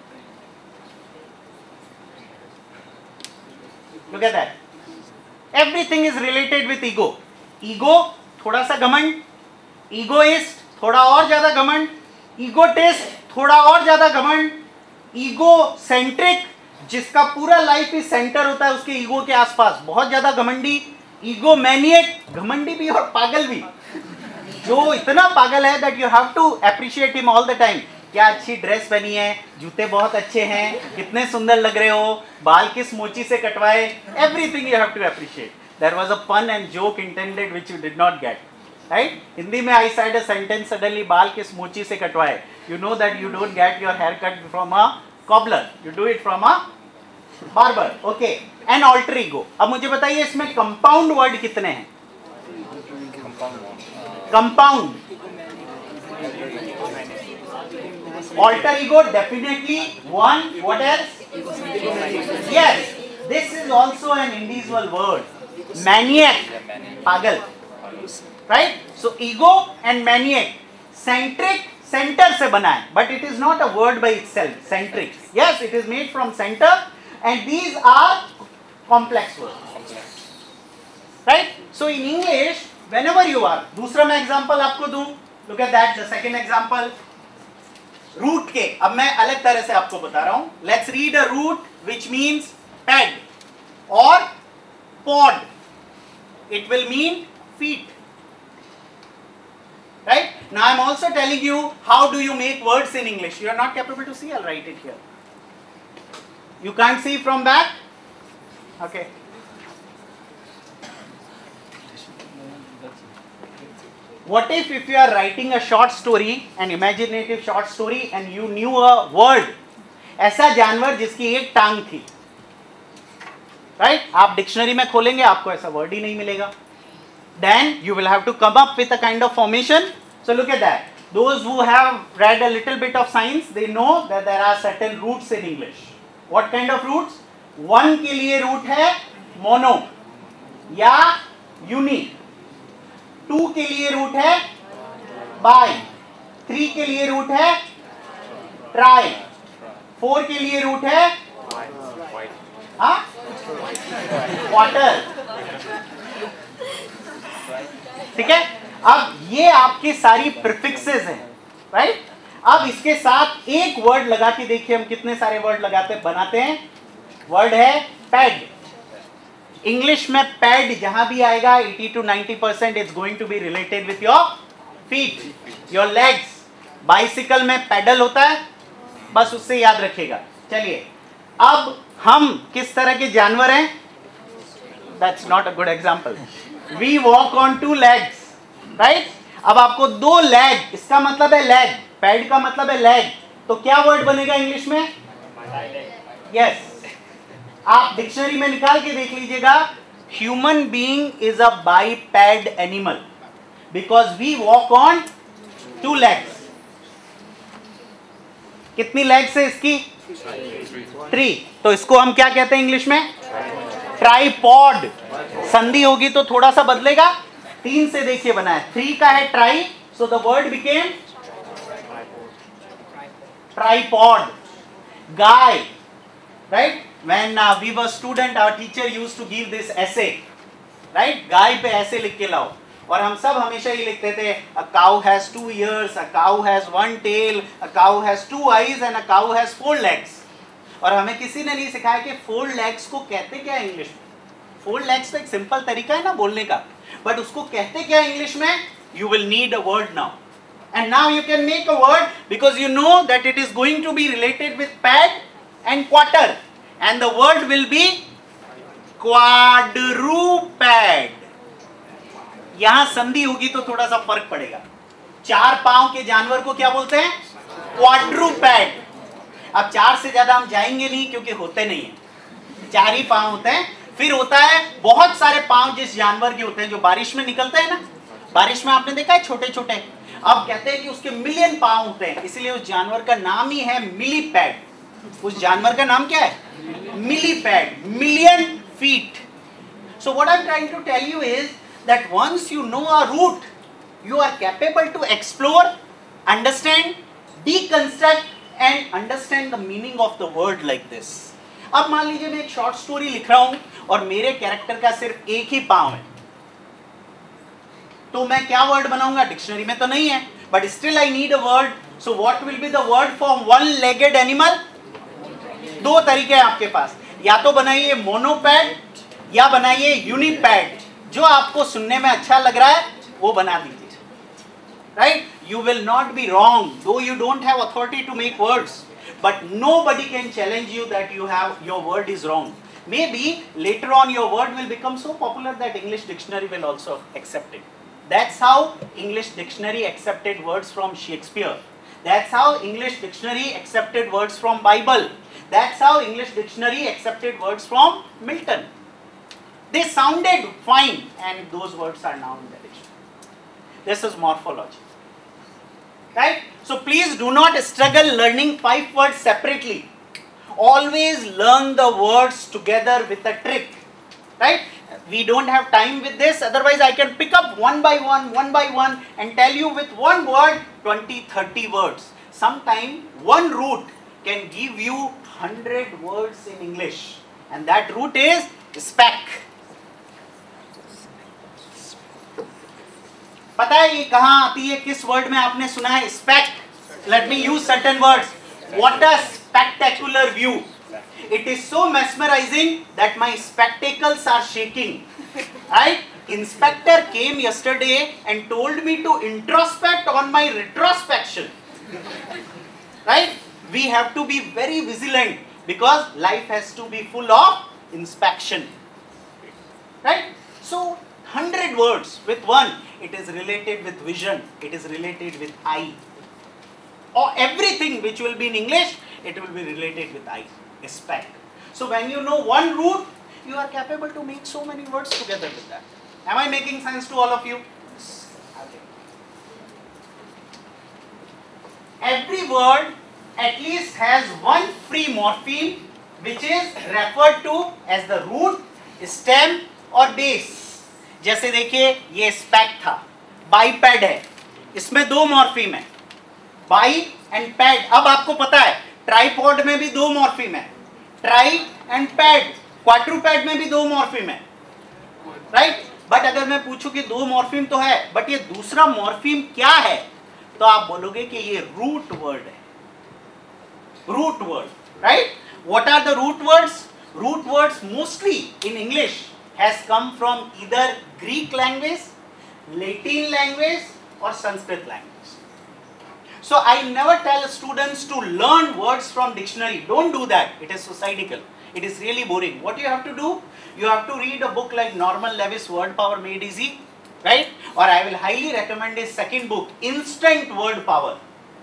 Look at that. Everything is related with ego. Ego थोड़ा सा घमंड, egoist थोड़ा और ज्यादा घमंड, egotist थोड़ा और ज्यादा घमंड, egocentric जिसका पूरा लाइफ ही सेंटर होता है उसके ईगो के आसपास, बहुत ज्यादा घमंडी, egomaniac घमंडी भी और पागल भी, जो इतना पागल है that you have to appreciate him all the time. क्या अच्छी ड्रेस पहनी है, जूते बहुत अच्छे हैं, कितने सुंदर लग रहे हो, बाल किस मोची से कटवाए, everything you have to appreciate. There was a pun and joke intended which you did not get, right. Hindi में I said a sentence suddenly, बाल किस मोची से कटवाए. You know that you don't get your hair cut from a cobbler, you do it from a barber. Okay. And alter ego. अब मुझे बताइए इसमें कंपाउंड वर्ड कितने हैं? Compound. Alter ego definitely one. What else? Yes, this is also an indivisible word. Maniac, pagal, right? So ego and maniac, centric, center से बना है, but it is not a word by itself. Centric, yes, it is made from center, and these are complex words, right? So in English, whenever you are, दूसरा मैं example आपको दूँ. Look at that, the second example. Root के, अब मैं अलग तरह से आपको बता रहा हूं. Let's read a root which means pad और pod. It will mean feet, right. Now I am also telling you how do you make words in English. You are not capable to see, I will write it here. You can't see from back. Okay. What if if you are writing a short story, an imaginative short story, and you knew a word, ऐसा जानवर जिसकी एक टांग थी, right? आप dictionary में खोलेंगे आपको ऐसा वर्ड ही नहीं मिलेगा. Then you will have to come up with a kind of formation. So look at that. Those who have read a little bit of science, they know that there are certain roots in English. What kind of roots? One के लिए root है mono या uni. To के लिए root है bye, three के लिए root है ट्राई, फोर के लिए रूट है वाटर. ठीक है. अब ये आपकी सारी प्रीफिक्सेस हैं, राइट. अब इसके साथ एक वर्ड लगा के देखिए हम कितने सारे वर्ड लगाते बनाते हैं. वर्ड है पैड. इंग्लिश में पैड जहां भी आएगा eighty to ninety percent is going to be related with your feet, your legs. Bicycle में पैडल होता है, बस उससे याद रखिएगा. चलिए, अब हम किस तरह के जानवर हैं? That's not a good example. We walk on two legs, right. अब आपको दो लेग, इसका मतलब है लेग, पैड का मतलब है लेग, तो क्या वर्ड बनेगा इंग्लिश में? यस, आप डिक्शनरी में निकाल के देख लीजिएगा, human being is a biped animal because we walk on two legs. कितनी लेग्स है इसकी? थ्री. तो इसको हम क्या कहते हैं इंग्लिश में? ट्राइपॉड. संधि होगी तो थोड़ा सा बदलेगा, तीन से देखिए बना है, थ्री का है tri, so the word became tripod. गाय, right? When uh, we were student, our teacher used to give this essay, right? गाय पे ऐसे लिख के लाओ, और हम सब हमेशा ही लिखते थे, a cow has two ears, a cow has one tail, a cow has two eyes and a cow has four legs. और हमें किसी ने नहीं सिखाया कि four legs को कहते क्या है इंग्लिश में. Four legs तो एक सिंपल तरीका है ना बोलने का, बट उसको कहते क्या है इंग्लिश में? You will need a word now. And now you can make a word because you know that it is going to be related with pad and quarter, and the word will be quadruped. यहां संधि होगी तो थोड़ा सा फर्क पड़ेगा. चार पांव के जानवर को क्या बोलते हैं? क्वाड्रूपैड. अब चार से ज्यादा हम जाएंगे नहीं क्योंकि होते नहीं है, चार ही पांव होते हैं. फिर होता है बहुत सारे पांव जिस जानवर के होते हैं जो बारिश में निकलते हैं ना, बारिश में आपने देखा है छोटे छोटे. अब कहते हैं कि उसके मिलियन पांव होते हैं, इसलिए उस जानवर का नाम ही है मिलीपैड. उस जानवर का नाम क्या है? Millipede, million feet. So what I am trying to tell you is that once you know a root, you are capable to explore, understand, deconstruct and understand the meaning of the word like this. अब मान लीजिए मैं एक short story लिख रहा हूं और मेरे कैरेक्टर का सिर्फ एक ही पांव है, तो मैं क्या वर्ड बनाऊंगा? डिक्शनरी में तो नहीं है, but still I need a word. So what will be the word for one legged animal? दो तरीके हैं आपके पास, या तो बनाइए मोनोपैड या बनाइए यूनिपैड. जो आपको सुनने में अच्छा लग रहा है वो बना दीजिए. Right? You will not be wrong, though you don't have authority to make words, but nobody can challenge you that you have your word is wrong. Maybe later on your word will become so popular that English dictionary will also accept it. That's how English dictionary accepted words from Shakespeare. That's how English dictionary accepted words from Bible. That's how English dictionary accepted words from Milton. They sounded fine and those words are now in the dictionary. This is morphology. Right? So please do not struggle learning five words separately. Always learn the words together with a trick. Right? We don't have time with this, otherwise I can pick up one by one, one by one and tell you with one word twenty, thirty words. Sometime one root can give you one hundred words in English, and that root is speck. पता है ये कहाँ आती है? किस word में आपने सुना है spec? Let me use certain words. What a spectacular view. It is so mesmerising that my spectacles are shaking. Right? Inspector came yesterday and told me to introspect on my retrospection. Right? We have to be very vigilant because life has to be full of inspection. Right? So one hundred words with one, it is related with vision, it is related with eye, or everything which will be in English, it will be related with eye, spec. So when you know one root, you are capable to make so many words together with that. Am I making sense to all of you? Okay. Every word at least has one free morpheme which is referred to as the root, stem or base. जैसे देखिए ये spec था, बाइपैड है, इसमें दो morpheme है, by and pad. अब आपको पता है ट्राइपॉड में भी दो मॉर्फीम है, ट्राई एंड पैड. क्वाड्रूपैड में भी दो मॉर्फीम है. राइट? बट अगर मैं पूछूं कि दो मॉर्फीम तो है, बट ये दूसरा मॉर्फीम क्या है, तो आप बोलोगे कि ये रूट वर्ड है. Root word. Right? What are the root words? Root words mostly in English has come from either Greek language, Latin language or Sanskrit language. So I never tell students to learn words from dictionary. Don't do that. It is suicidical. It is really boring. What you have to do? You have to read a book like Norman Levis Word Power Made Easy, right? Or I will highly recommend his second book, Instant Word Power.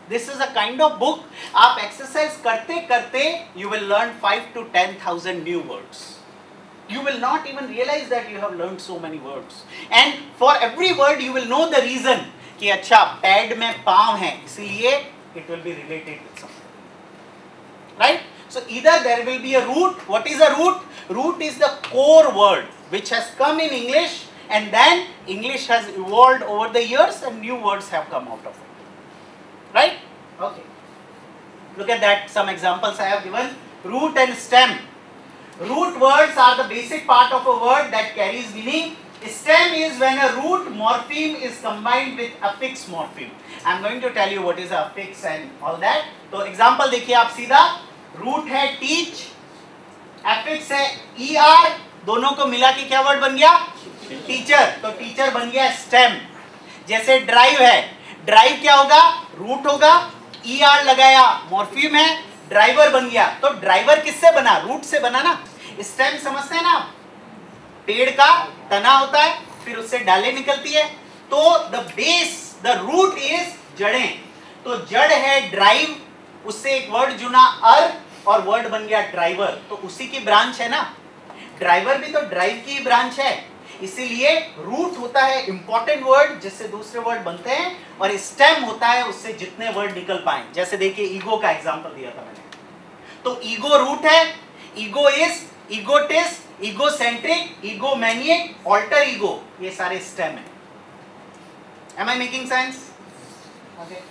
This is a kind of book. आप exercise करते करते you will learn five to ten thousand new words. You will not even realize that you have learned so many words. And for every word you will know the reason. कि अच्छा pad में पाँव है, इसलिए it will be related with something. Right? So either there will be a root. What is a root? Root is the core word which has come in English, and then English has evolved over the years and new words have come out of it. Right? Okay. Look at that. Some examples I have given. Root and stem. Root words are the basic part of a word that carries meaning. Stem is when a root morpheme is combined with affix morpheme. I am going to tell you what is affix and all that. तो example देखिए आप सीधा. Root है teach, affix है er, दोनों को मिला के क्या वर्ड बन गया? टीचर. तो टीचर बन गया स्टेम. जैसे ड्राइव है, ड्राइव क्या होगा? रूट होगा, er लगाया, मॉर्फीम है, ड्राइवर बन गया. तो ड्राइवर किससे बना? रूट से बना ना. स्टेम समझते हैं ना? पेड़ का तना होता है, फिर उससे डालें निकलती है. तो the base, the root is जड़ें. तो जड़ है ड्राइव, उससे एक वर्ड जुना अर और वर्ड बन गया ड्राइवर. तो उसी की ब्रांच है ना. ड्राइवर भी तो ड्राइव की ब्रांच है. इसीलिए रूट होता है इंपॉर्टेंट वर्ड जिससे दूसरे वर्ड बनते हैं, और स्टेम होता है उससे जितने वर्ड निकल पाए. जैसे देखिए ईगो का एग्जांपल दिया था मैंने. तो ईगो रूट है, ego is, egotist, egocentric, egomaniac, alter ego, ये सारे स्टेम है. Am I making sense? Okay.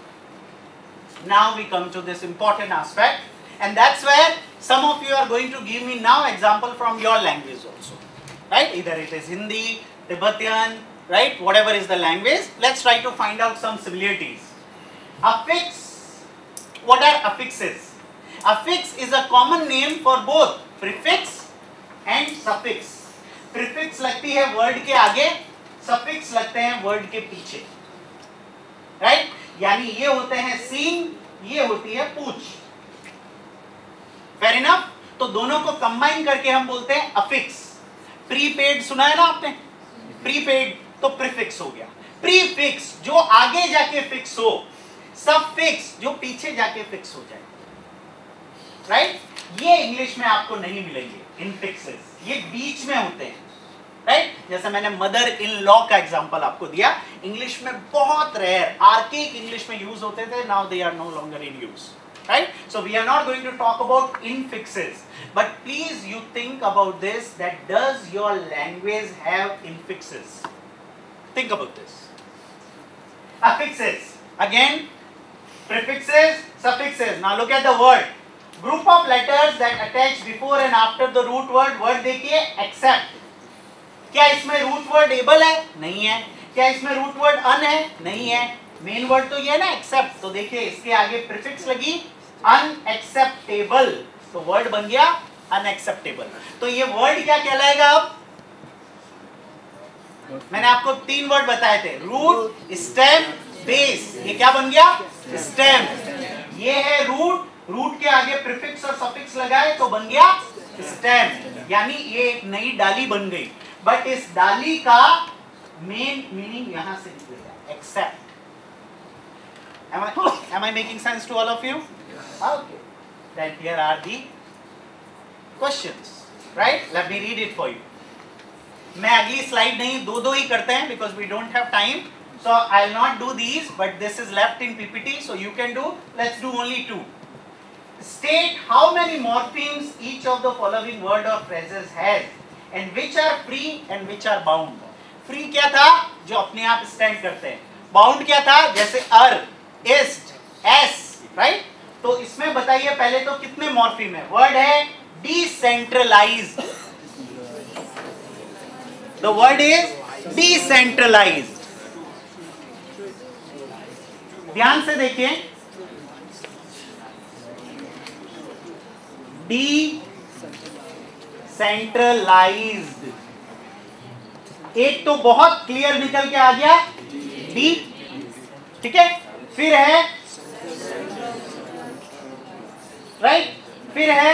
Now we come to this important aspect, and that's where some of you are going to give me now example from your language also. Right? Either it is Hindi, Tibetan, right? Whatever is the language. Let's try to find out some similarities. Affix. What are affixes? Affix is a common name for both prefix and suffix. Prefix लगती है word के आगे, suffix लगते हैं word के पीछे. Right? यानी ये होते हैं सींग, ये होती है पूंछ. Fair enough? तो दोनों को कंबाइन करके हम बोलते हैं affix. प्रीपेड सुना है ना आपने? प्रीपेड तो प्रीफिक्स हो गया. प्रीफिक्स जो आगे जाके फिक्स हो, सफिक्स जो पीछे जाके फिक्स हो जाए. राइट? ये इंग्लिश में आपको नहीं मिलेंगे इनफिक्सेस, ये बीच में होते हैं. राइट? जैसे मैंने मदर इन लॉ का एग्जांपल आपको दिया. इंग्लिश में बहुत रेयर, आर्केक इंग्लिश में यूज होते थे. Now they are no longer in use. Right? So we are not going to talk about infixes, but please you think about this, that does your language have infixes? Think about this. Affixes. Again, prefixes, suffixes. Now look at the word. Group of letters that attach before and after the root word. Word देखिए except. क्या इसमें root word able है? नहीं है. क्या इसमें root word un है? नहीं है. मेन वर्ड तो ये है ना except. तो देखिए इसके आगे prefix लगी unacceptable, तो वर्ड बन गया unacceptable. तो ये वर्ड क्या कहलाएगा? अब मैंने आपको तीन वर्ड बताए थे, रूट, स्टेम, बेस. ये क्या बन गया? स्टेम. ये है रूट, रूट के आगे प्रीफिक्स और सफिक्स लगाए तो बन गया स्टेम. यानी ये एक नई डाली बन गई. बट इस डाली का मेन मीनिंग यहां से निकलेगा, except. Am I, am I making sense to all of you? Okay. Then here are the questions. Right? Let me read it for you. मैं अगली स्लाइड नहीं, दो दो ही करते हैं because we don't have time. So I'll not do these, but this is left in P P T, so you can do. Let's do only two. State how many morphemes each of the following word or phrases has, and which are free and which are bound. Free क्या था? जो अपने आप stand करते हैं. Bound क्या था? जैसे अर, इस्ट, एस. राइट? तो इसमें बताइए पहले तो कितने मॉर्फीम है. वर्ड है decentralised. The word is decentralised. ध्यान से देखिए, डिसेंट्रलाइज्ड. एक तो बहुत क्लियर निकल के आ गया, डी. ठीक है? फिर है राइट, फिर है,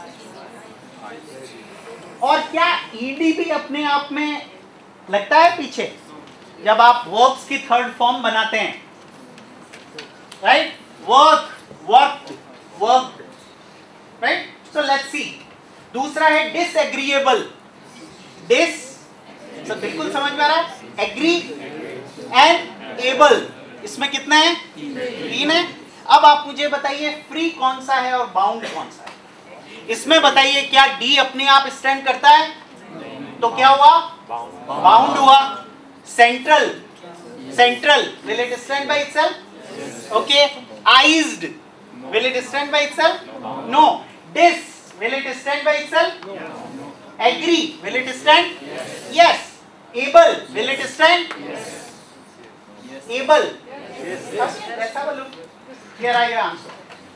और क्या ईडी भी अपने आप में लगता है पीछे जब आप वर्ब्स की थर्ड फॉर्म बनाते हैं? right? Work, worked, worked, right? So let's see. दूसरा है disagreeable. Dis, सब बिल्कुल समझ में आ रहा है? Agree and able. इसमें कितना है? तीन है. अब आप मुझे बताइए फ्री कौन सा है और बाउंड कौन सा है? इसमें बताइए क्या डी अपने आप स्टैंड करता है? तो क्या हुआ? बाउंड हुआ. Central, central will it stand by itself? Okay. Iced will it stand by itself? No. Dis will it stand by itself? Agree will it stand? Yes. Able will it stand? Able. Let's have a look. Here are your answer.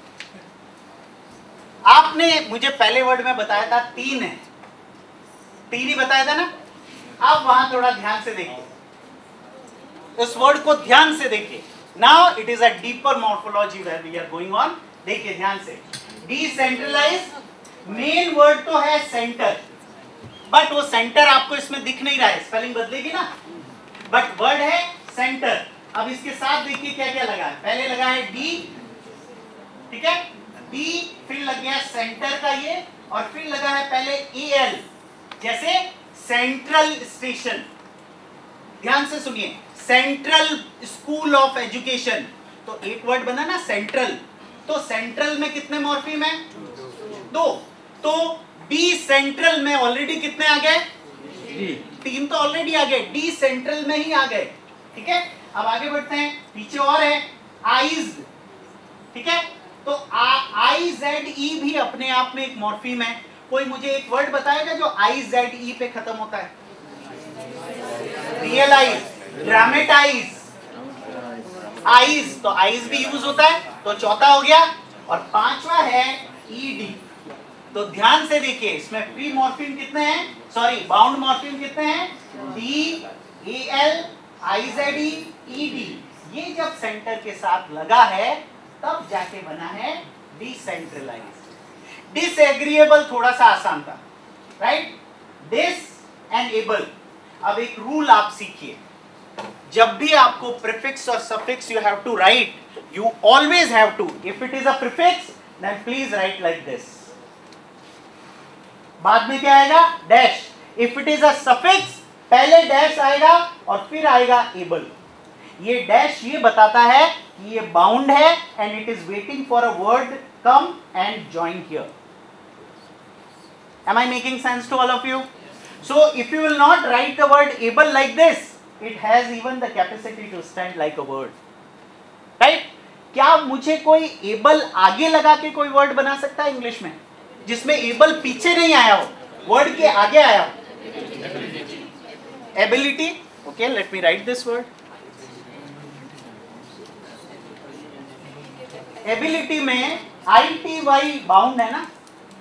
आपने मुझे पहले word में बताया था तीन है, तीन ही बताया था ना. आप वहां थोड़ा ध्यान से देखिए, इस वर्ड को ध्यान से देखिए. Now it is a deeper morphology where we are going on. देखिए ध्यान से. डिसेंट्रलाइज, मेन वर्ड तो है सेंटर, बट वो सेंटर आपको इसमें दिख नहीं रहा है, स्पेलिंग बदलेगी ना, बट वर्ड है सेंटर. अब इसके साथ देखिए क्या क्या लगा है. पहले लगा है डी, ठीक है, डी, फिर लग गया सेंटर का ये, और फिर लगा है पहले ई एल, जैसे सेंट्रल स्टेशन. ध्यान से सुनिए, सेंट्रल स्कूल ऑफ एजुकेशन, तो एक वर्ड बना ना सेंट्रल. तो सेंट्रल में कितने मॉर्फीम है? दो. तो डी सेंट्रल में ऑलरेडी कितने आ गए? तीन तो ऑलरेडी आ गए, डी सेंट्रल में ही आ गए. ठीक है, अब आगे बढ़ते हैं. पीछे और है आईज, ठीक है. तो आई जेड ई भी अपने आप में एक मॉर्फीम है. कोई मुझे एक वर्ड बताएगा जो आई जेड ई पे खत्म होता है? रियलाइज, ड्रामेटाइज, आईज, तो आईज भी यूज होता है. तो चौथा हो गया. और पांचवा है ईडी. तो ध्यान से देखिए, इसमें फ्री मॉर्फीम कितने हैं, सॉरी बाउंड मॉर्फीम कितने हैं? D, A L, I Z E, E D. ये जब सेंटर के साथ लगा है तब जाके बना है डिसेंट्रलाइज्ड. डिसएग्रीएबल थोड़ा सा आसान था, राइट? Dish and able. अब एक रूल आप सीखिए, जब भी आपको प्रीफिक्स और suffix you have to write, you always have to, if it is a prefix then please write like this. बाद में क्या आएगा? डैश. इफ इट इज अ सफिक्स, पहले डैश आएगा और फिर आएगा एबल. ये डैश ये बताता है कि ये बाउंड है and it is waiting for a word come and join here. Am I making sense to all of you? So if you will not write the word able like this, it has even the capacity to stand like a word, right? क्या मुझे कोई able आगे लगा के कोई word बना सकता है इंग्लिश में जिसमें able पीछे नहीं आया हो, वर्ड के आगे आया हो? Ability. Okay, let me write this word. Ability में आई टी वाई बाउंड है ना,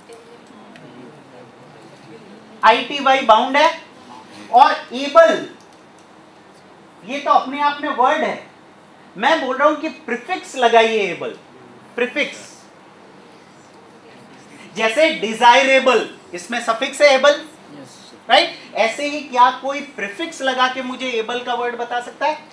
आई टी वाई बाउंड है. और एबल ये तो अपने आप में वर्ड है. मैं बोल रहा हूं कि प्रीफिक्स लगाइए एबल, प्रीफिक्स. जैसे डिजायरेबल, इसमें सफिक्स है एबल, राइट right? ऐसे ही क्या कोई प्रीफिक्स लगा के मुझे एबल का वर्ड बता सकता है?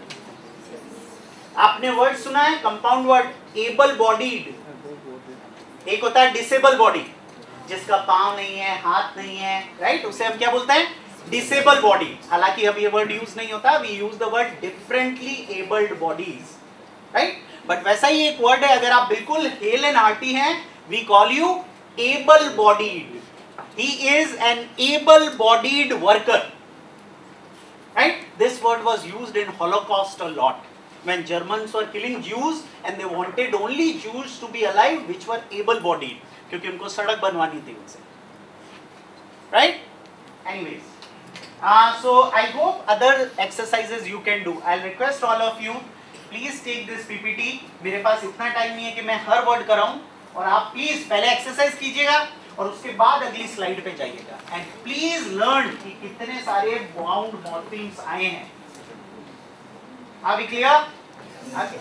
आपने वर्ड सुना है कंपाउंड वर्ड एबल बॉडीड. एक होता है डिसेबल बॉडी, जिसका पांव नहीं है, हाथ नहीं है, राइट right? उसे हम क्या बोलते हैं? Disable body. हालांकि अब ये वर्ड यूज नहीं होता, we use the word differently abled bodies, right. But वैसा ही एक वर्ड है, अगर आप बिल्कुल हेल एंड हार्टी हैं, we call you able bodied. He is an able bodied worker, right. This word was used in Holocaust a lot when Germans were killing Jews and they wanted only Jews to be alive which were able bodied, क्योंकि उनको सड़क बनवानी थी उनसे, right? Anyways, uh, so I hope other exercises you can do. I'll request all of you, please take this P P T. मेरे पास इतना time नहीं है कि मैं हर वर्ड कराऊं, और आप प्लीज पहले एक्सरसाइज कीजिएगा और उसके बाद अगली स्लाइड पे जाइएगा. एंड प्लीज लर्न कि कितने सारे बाउंड मॉर्फीम्स आए हैं. Are we clear? Okay.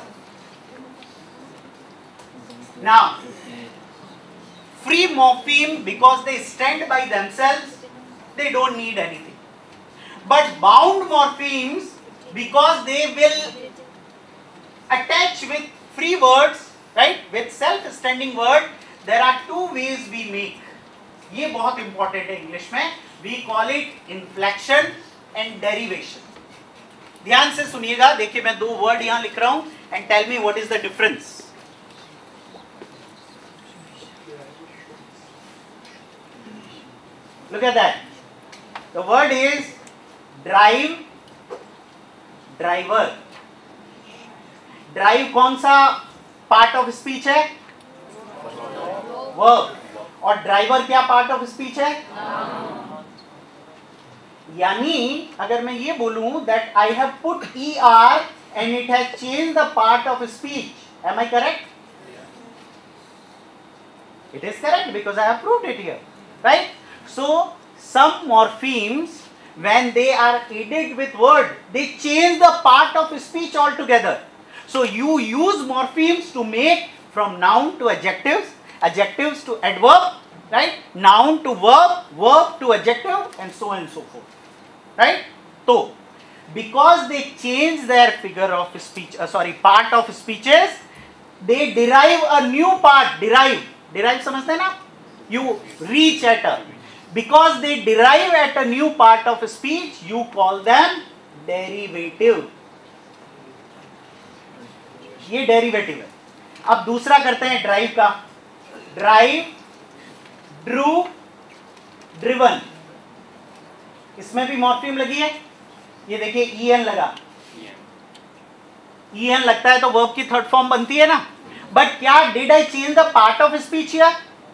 Now, free morpheme, because they stand by themselves, they don't need anything. But bound morphemes, because they will attach with free words, right, with self-standing word, there are two ways we make. ये बहुत important है English में. We call it inflection and derivation. ध्यान से सुनिएगा. देखिए मैं दो वर्ड यहाँ लिख रहा हूँ and tell me what is the difference. Look at that. The word is drive, driver. Drive कौन सा पार्ट ऑफ स्पीच है? वर्ब. और ड्राइवर क्या पार्ट ऑफ स्पीच है? यानी अगर मैं ये बोलूं that I have put er and it has changed the part of speech, am I correct? It is correct because I have proved it here, right? So some morphemes, when they are added with word, they change the part of speech altogether. So you use morphemes to make from noun to adjectives, adjectives to adverb, right? Noun to verb, verb to adjective, and so on and so forth, right? So because they change their figure of speech, uh, sorry, part of speeches, they derive a new part. Derive, derive समझते हैं ना? You reach at a, because they derive at a new part of speech, you call them derivative. ये derivative है. अब दूसरा करते हैं drive का. Drive, drew, driven. इसमें भी मॉर्फीम लगी है. ये देखिए ई एन लगा. ई एन लगता है तो वर्ब की थर्ड फॉर्म बनती है ना. बट क्या did I change the part of speech here?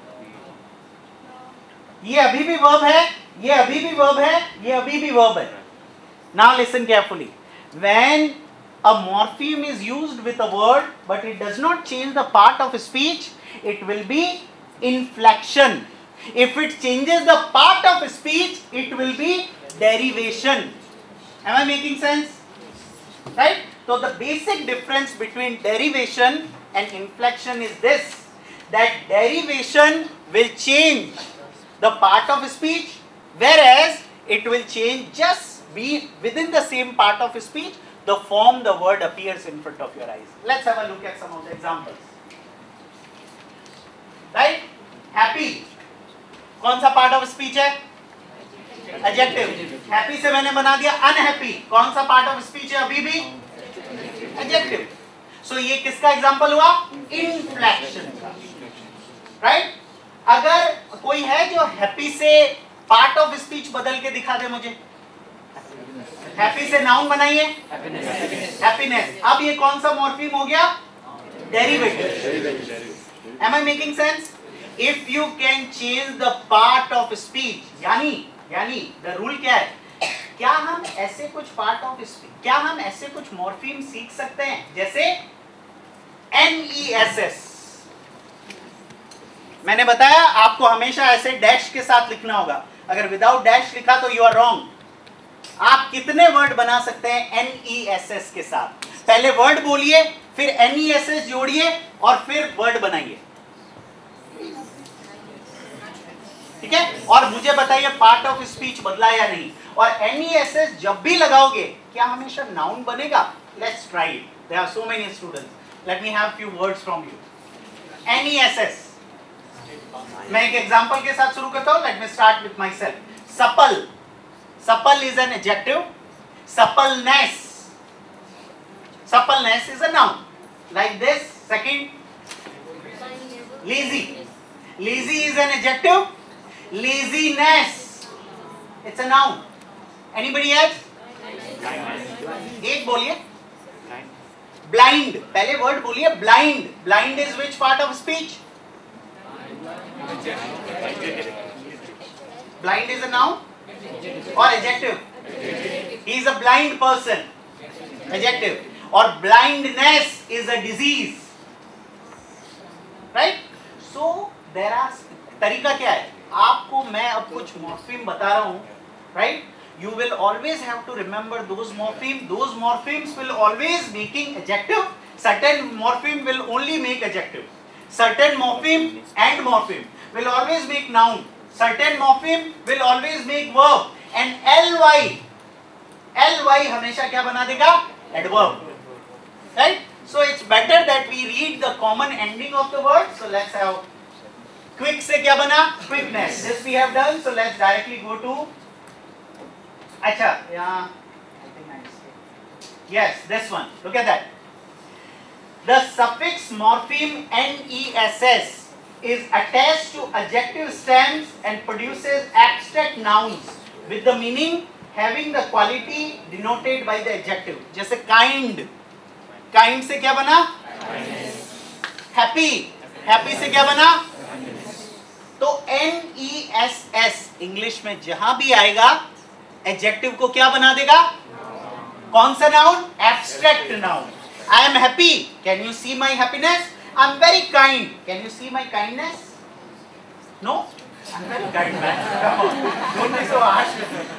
ये अभी भी वर्ब है, ये अभी भी वर्ब है, ये अभी भी वर्ब है. Now listen carefully. When a morpheme is used with a word but it does not change the part of speech, it will be inflection. If it changes the part of speech, it will be derivation. Am I making sense? Right? So the basic difference between derivation and inflection is this, that derivation will change the part of speech, whereas it will change just be within the same part of speech, the form the word appears in front of your eyes. Let's have a look at some of the examples. Right? Happy. कौन सा part of speech है? Adjective. Happy से मैंने बना दिया unhappy. कौन सा part of speech है अभी भी? Adjective. So ये किसका example हुआ? Inflection का. Right? अगर कोई है जो happy से part of speech बदल के दिखा दे मुझे. हैप्पी से नाउन बनाइए. हैप्पीनेस. अब ये कौन सा मॉर्फीम हो गया? Derivative. Am I making sense? If you can change the part of speech, यानी यानी द रूल क्या है? क्या हम ऐसे कुछ पार्ट ऑफ स्पीच, क्या हम ऐसे कुछ मॉर्फीम सीख सकते हैं जैसे एन ई एस एस. मैंने बताया आपको हमेशा ऐसे डैश के साथ लिखना होगा. अगर विदाउट डैश लिखा तो यू आर रॉन्ग. आप कितने वर्ड बना सकते हैं एन ई एस एस के साथ? पहले वर्ड बोलिए, फिर एन ई एस एस जोड़िए और फिर वर्ड बनाइए. ठीक है? और मुझे बताइए पार्ट ऑफ स्पीच बदला या नहीं. और एन ई एस एस जब भी लगाओगे क्या हमेशा नाउन बनेगा? Let's try it. There are so many students. Let me have few words from you. N E S S. मैं एक एग्जांपल के साथ शुरू करता हूं. Let me start with myself. Supple. Supple is an adjective. Suppleness. Suppleness is a noun. Like this. Second. Lazy. Lazy is an adjective. Laziness. It's a noun. Anybody else? एक बोलिए. Blind. पहले word बोलिए. Blind. Blind is which part of speech? Blind is a noun. और adjective. He is a blind person. Adjective. और blindness is a disease. Right? So there are, तरीका क्या है? आपको मैं अब कुछ morpheme बता रहा हूँ. Right? You will always have to remember those morphemes. Those morphemes will always making adjective. Certain morpheme will only make adjective. Certain morpheme and morpheme will always make noun. Certain morpheme will always make verb. And ly, ly हमेशा क्या बना देगा? Adverb. Right? So it's better that we read the common ending of the word. So let's have quick से क्या बना? Quickness. This we have done. So let's directly go to. अच्छा, यहाँ. I think I skipped. Yes, this one. Look at that. The suffix morpheme ness is attached to adjective stems and produces abstract nouns with the meaning having the quality denoted by the adjective. जैसे kind. Kind से क्या बना? Happy. Happy से क्या बना? तो ness English में जहां भी आएगा एडजेक्टिव को क्या बना देगा? कौन सा noun? Abstract noun. I am happy. Can you see my happiness? I am very kind. Can you see my kindness? No? I am very kind man. Come on. Don't be so harsh.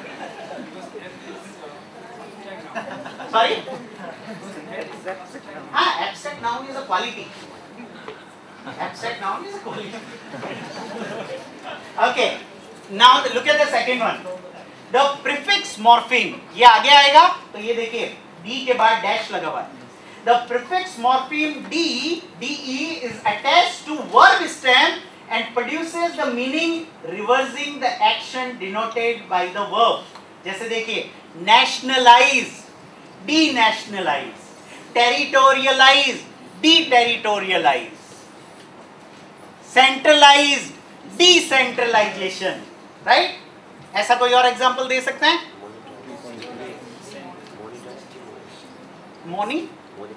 Sorry? Ah, abstract noun is a quality. Abstract noun is a quality. Okay. Now look at the second one. The prefix morpheme. ये आगे आएगा तो ये देखिए D के बाद dash लगा हुआ है. The prefix morpheme D, D E is attached to verb stem and produces the meaning reversing the action denoted by the verb. जैसे देखिए nationalize, denationalize, territorialize, deterritorialize, centralized, decentralization, right? ऐसा कोई और एग्जाम्पल दे सकते हैं? मोनी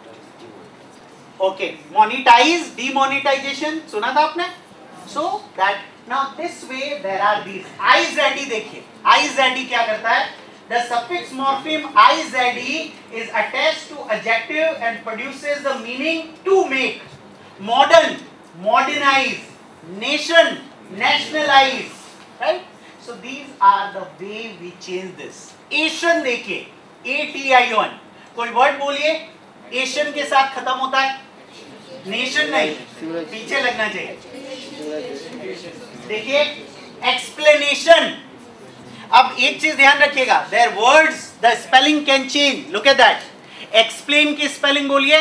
ओके मोनिटाइज डीमोनिटाइजेशन सुना था आपने? So that now this way there are these IZE. देखिए आईजेडी क्या करता है? The suffix morpheme IZE is attached to adjective and produces the meaning to make, modern, modernise, nation, nationalise, right? So these are the way we change this. Asian देखिए A T I O N. कोई word बोलिए ation के साथ खत्म होता है. Nation नहीं, पीछे लगना चाहिए. देखिए एक्सप्लेनेशन. अब एक चीज ध्यान रखिएगा, their words the spelling can change. Look at that. Explain की स्पेलिंग बोलिए.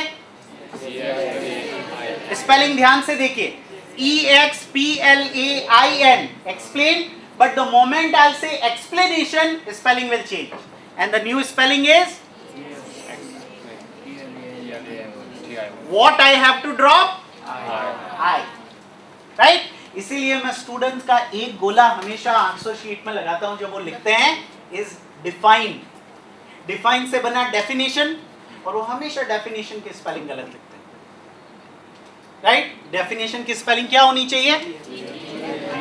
स्पेलिंग ध्यान से देखिए. E X P L A I N. Explain. But the moment I'll say explanation, spelling will change, and the new spelling is what I have to drop? I. Right? इसीलिए मैं students का एक गोला हमेशा answer sheet में लगाता हूं जब वो लिखते हैं is define. Define से बना definition, और वो हमेशा definition की स्पेलिंग गलत लिखते हैं. Right? Definition की स्पेलिंग क्या होनी चाहिए?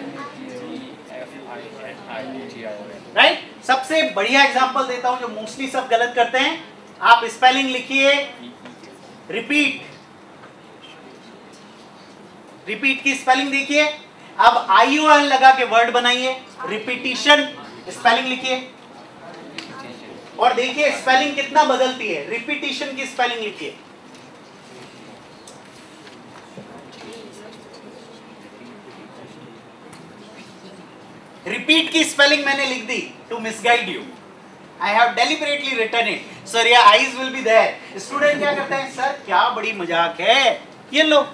Right right? सबसे बढ़िया एग्जांपल देता हूं जो मोस्टली सब गलत करते हैं. आप स्पेलिंग लिखिए रिपीट. रिपीट की स्पेलिंग देखिए. अब आई ओ एन लगा के वर्ड बनाइए. रिपीटिशन स्पेलिंग लिखिए और देखिए स्पेलिंग कितना बदलती है. रिपीटिशन की स्पेलिंग लिखिए. रिपीट की स्पेलिंग मैंने लिख दी to misguide you. I have deliberately written it. Sir या I's will be there. Student क्या करते हैं? सर क्या बड़ी मजाक है, ये लो.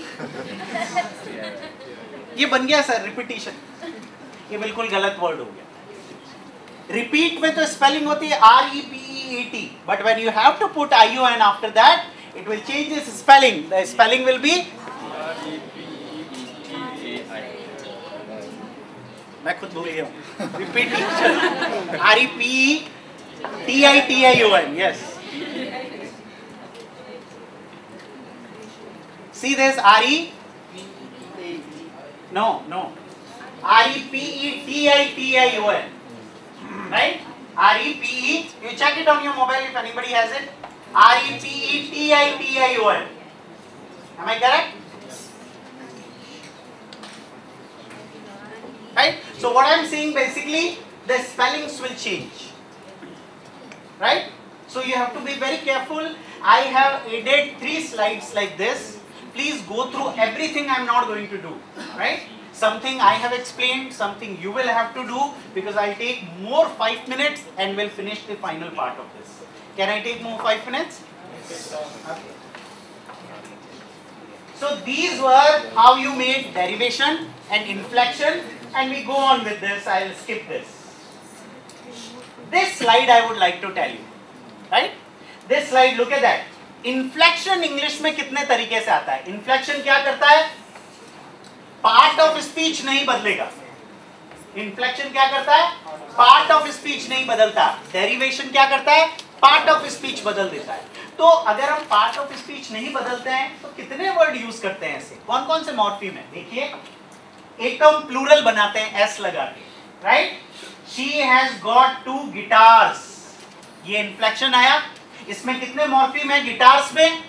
ये बन गया सर रिपीटिशन. ये बिल्कुल गलत वर्ड हो गया. रिपीट में तो स्पेलिंग होती है R E P E A T, but when you have to put I O N after that it will change its spelling. The spelling will be मैं खुद भूल गया हूँ. Repetition R E P T I T I O N. Yes, see this R E no no R E P E T I T I O N. Right? R E P E, you check it on your mobile if anybody has it. R E P E T I T I O N. Am I correct? Right? So what I am saying basically, the spellings will change. Right? So you have to be very careful. I have added three slides like this. Please go through everything I am not going to do. Right? Something I have explained, something you will have to do, because I'll take more five minutes and we'll finish the final part of this. Can I take more five minutes? Okay. So these were how you made derivation and inflection, and we go on with this. I will skip this. This slide I would like to tell you, right? This slide, look at that. Inflection English में कितने तरीके से आता है? Inflection क्या करता है? Part of speech नहीं बदलेगा. Inflection क्या करता है? Part of speech नहीं बदलता. Derivation क्या करता है? Part of speech बदल देता है. तो अगर हम पार्ट ऑफ स्पीच नहीं बदलते हैं तो कितने वर्ड यूज करते हैं ऐसे? कौन कौन से मॉर्फीम है? देखिए, एक तो हम प्लूरल बनाते हैं एस लगा के, right? She has got two guitars, ये इन्फ्लेक्शन आया. इसमें कितने मॉर्फीम है गिटार्स में?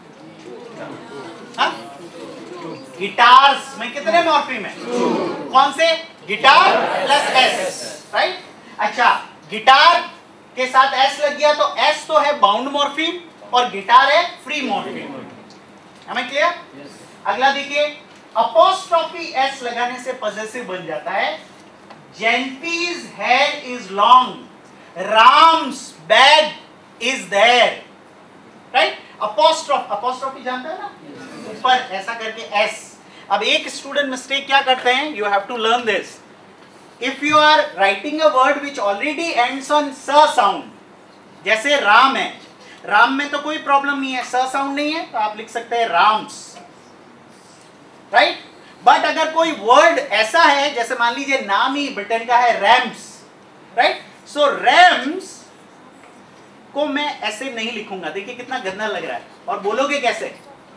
हाँ? गिटार्स में कितने मॉर्फीम है? कौन से? Guitar plus S, right? अच्छा, गिटार के साथ एस लग गया तो एस तो है बाउंड मॉर्फीम और गिटार है फ्री मॉर्फीम. हमें क्लियर? अगला देखिए, अपोस्ट्रोफी एस लगाने से पॉजेसिव बन जाता है. जेंटीज hair is long, Ram's bag is there, right? Apostrophe, apostrophe जानते हैं ना, ऊपर ऐसा करके एस. अब एक स्टूडेंट मिस्टेक क्या करते हैं, you have to learn this. If you are writing a word which already ends on स sound, जैसे राम है, राम में तो कोई प्रॉब्लम नहीं है, स साउंड नहीं है तो आप लिख सकते हैं राम्स, राइट? बट अगर कोई वर्ड ऐसा है, जैसे मान लीजिए नाम ही ब्रिटेन का है रैम्स, राइट? सो रैम्स को मैं ऐसे नहीं लिखूंगा. देखिए कितना गंदा लग रहा है. और बोलोगे कैसे?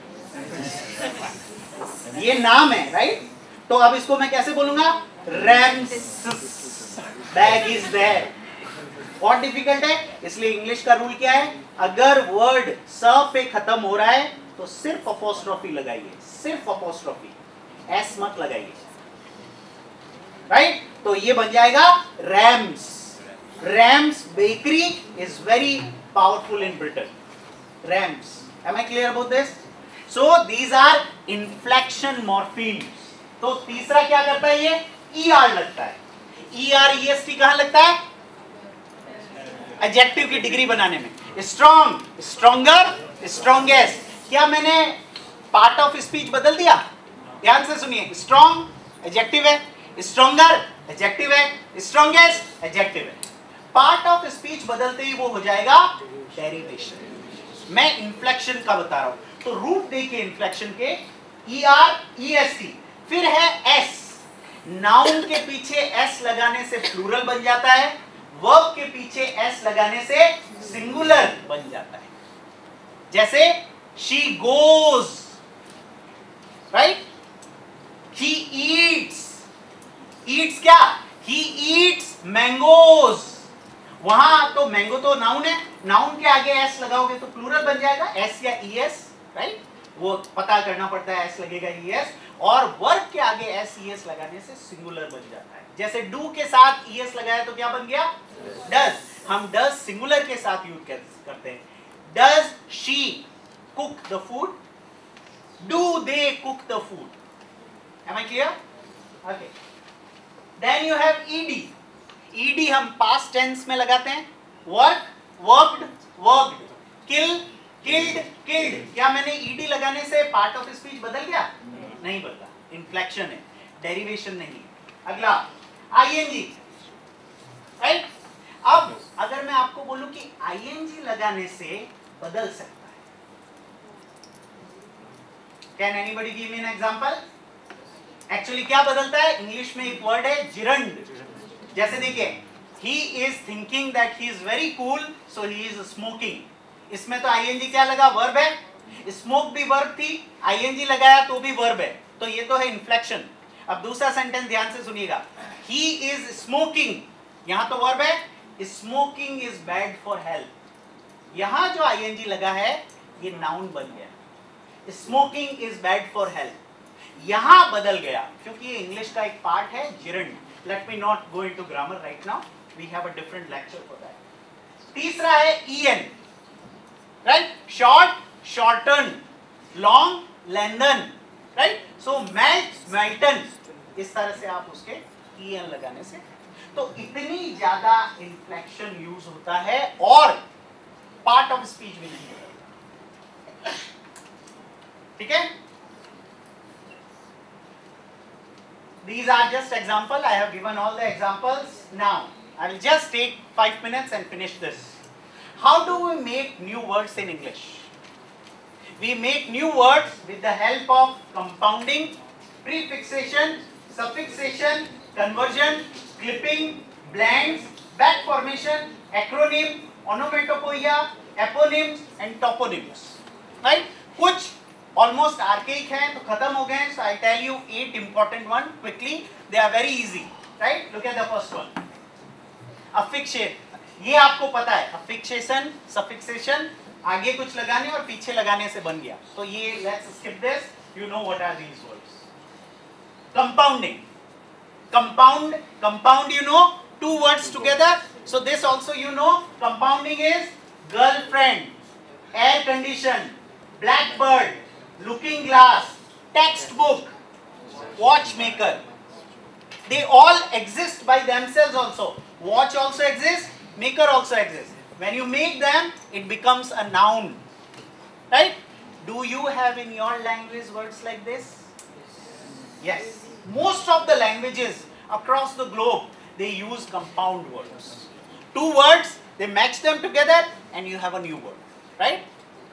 ये नाम है, राइट? तो अब इसको मैं कैसे बोलूंगा? Ram's bag is there. बहुत डिफिकल्ट है. इसलिए इंग्लिश का रूल क्या है? अगर वर्ड स पे खत्म हो रहा है तो सिर्फ अपोस्ट्रोफी लगाइए, सिर्फ अपोस्ट्रोफी, एस मत लगाइए, राइट? तो ये बन जाएगा Ram's. Ram's bakery is very powerful in Britain. Ram's. Am I clear about this? So these are inflection morphemes. तो तीसरा क्या करता है? ये ई आर लगता है. E R E S T कहां लगता है? एडजेक्टिव की डिग्री बनाने में. Strong, stronger, strongest. क्या मैंने पार्ट ऑफ स्पीच बदल दिया? ध्यान से सुनिए. स्ट्रॉन्ग एडजेक्टिव है, स्ट्रॉन्गर एडजेक्टिव है, स्ट्रॉन्गेस्ट एडजेक्टिव है. पार्ट ऑफ स्पीच बदलते ही वो हो जाएगा डेरिवेशन. मैं इन्फ्लेक्शन का बता रहा हूं. तो रूट देखिए इन्फ्लेक्शन के, E R E S T. फिर है एस. नाउन के पीछे एस लगाने से प्लूरल बन जाता है, वर्ब के पीछे एस लगाने से सिंगुलर बन जाता है. जैसे she goes, right? He eats. Eats क्या? He eats mangoes. वहां तो मैंगो तो नाउन है, नाउन के आगे एस लगाओगे तो प्लूरल बन जाएगा, एस या ई एस, राइट? वो पता करना पड़ता है, एस लगेगा ई एस. और वर्ब के आगे एस ई एस लगाने से सिंगुलर बन जाता है. जैसे डू के साथ ई एस लगाया तो क्या बन गया? डज. हम डज सिंगुलर के साथ यूज करते हैं. Does she cook the food? Do they cook the food? Am I clear? Okay. Then you have ED. ED हम पास्ट टेंस में लगाते हैं. Work, worked, worked. Kill, killed, killed. क्या मैंने ईडी लगाने से पार्ट ऑफ स्पीच बदल गया? नहीं बदला. इन्फ्लेक्शन है, डेरिवेशन नहीं है. अगला आईएनजी, राइट? अब अगर मैं आपको बोलूं कि आईएनजी लगाने से बदल सकता है, can anybody give me an example? Actually क्या बदलता है? इंग्लिश में एक वर्ड है जिरंड. जैसे देखिए, he is thinking that he is very cool so he is smoking. इसमें तो आईएनजी क्या लगा? वर्ब है. स्मोक भी वर्ब थी, आईएनजी लगाया तो भी वर्ब है. तो ये तो है इन्फ्लेक्शन. अब दूसरा सेंटेंस ध्यान से सुनिएगा. ही इज स्मोकिंग, यहां तो वर्ब है. Smoking is bad for health. यहां जो आईएनजी लगा है ये नाउन बन गया. Smoking is bad for health. यहां बदल गया क्योंकि ये इंग्लिश का एक पार्ट है gerund. Let me not go into grammar right now, we have a different lecture for that. तीसरा है EN, right? Short, shorten, long, lengthen, right? So melt, melten. इस तरह से आप उसके ईएन लगाने से, तो इतनी ज्यादा इन्फ्लेक्शन यूज होता है और पार्ट ऑफ स्पीच भी नहीं होता. ठीक है? These are just example. I have given all the examples. Now I will just take five minutes and finish this. How do we make new words in English? We make new words with the help of compounding, prefixation, suffixation, conversion, clipping, blends, back formation, acronym, onomatopoeia, eponyms and toponyms. Right? कुछ almost archaic हैं तो खत्म हो गए हैं. So I tell you eight important one quickly. They are very easy. Right? Look at the first one. Affixation. ये आपको पता है. Affixation, suffixation, आगे कुछ लगाने और पीछे लगाने से बन गया. तो ये let's skip this. You know what are these words. Compounding. Compound, compound you know, two words together. So this also you know. Compounding is girlfriend, air condition, blackbird, looking glass, textbook, watchmaker. They all exist by themselves also. Watch also exists, maker also exists. When you make them, it becomes a noun. Right? Do you have in your language words like this? Yes. Most of the languages across the globe, they use compound words. Two words, they match them together and you have a new word. Right?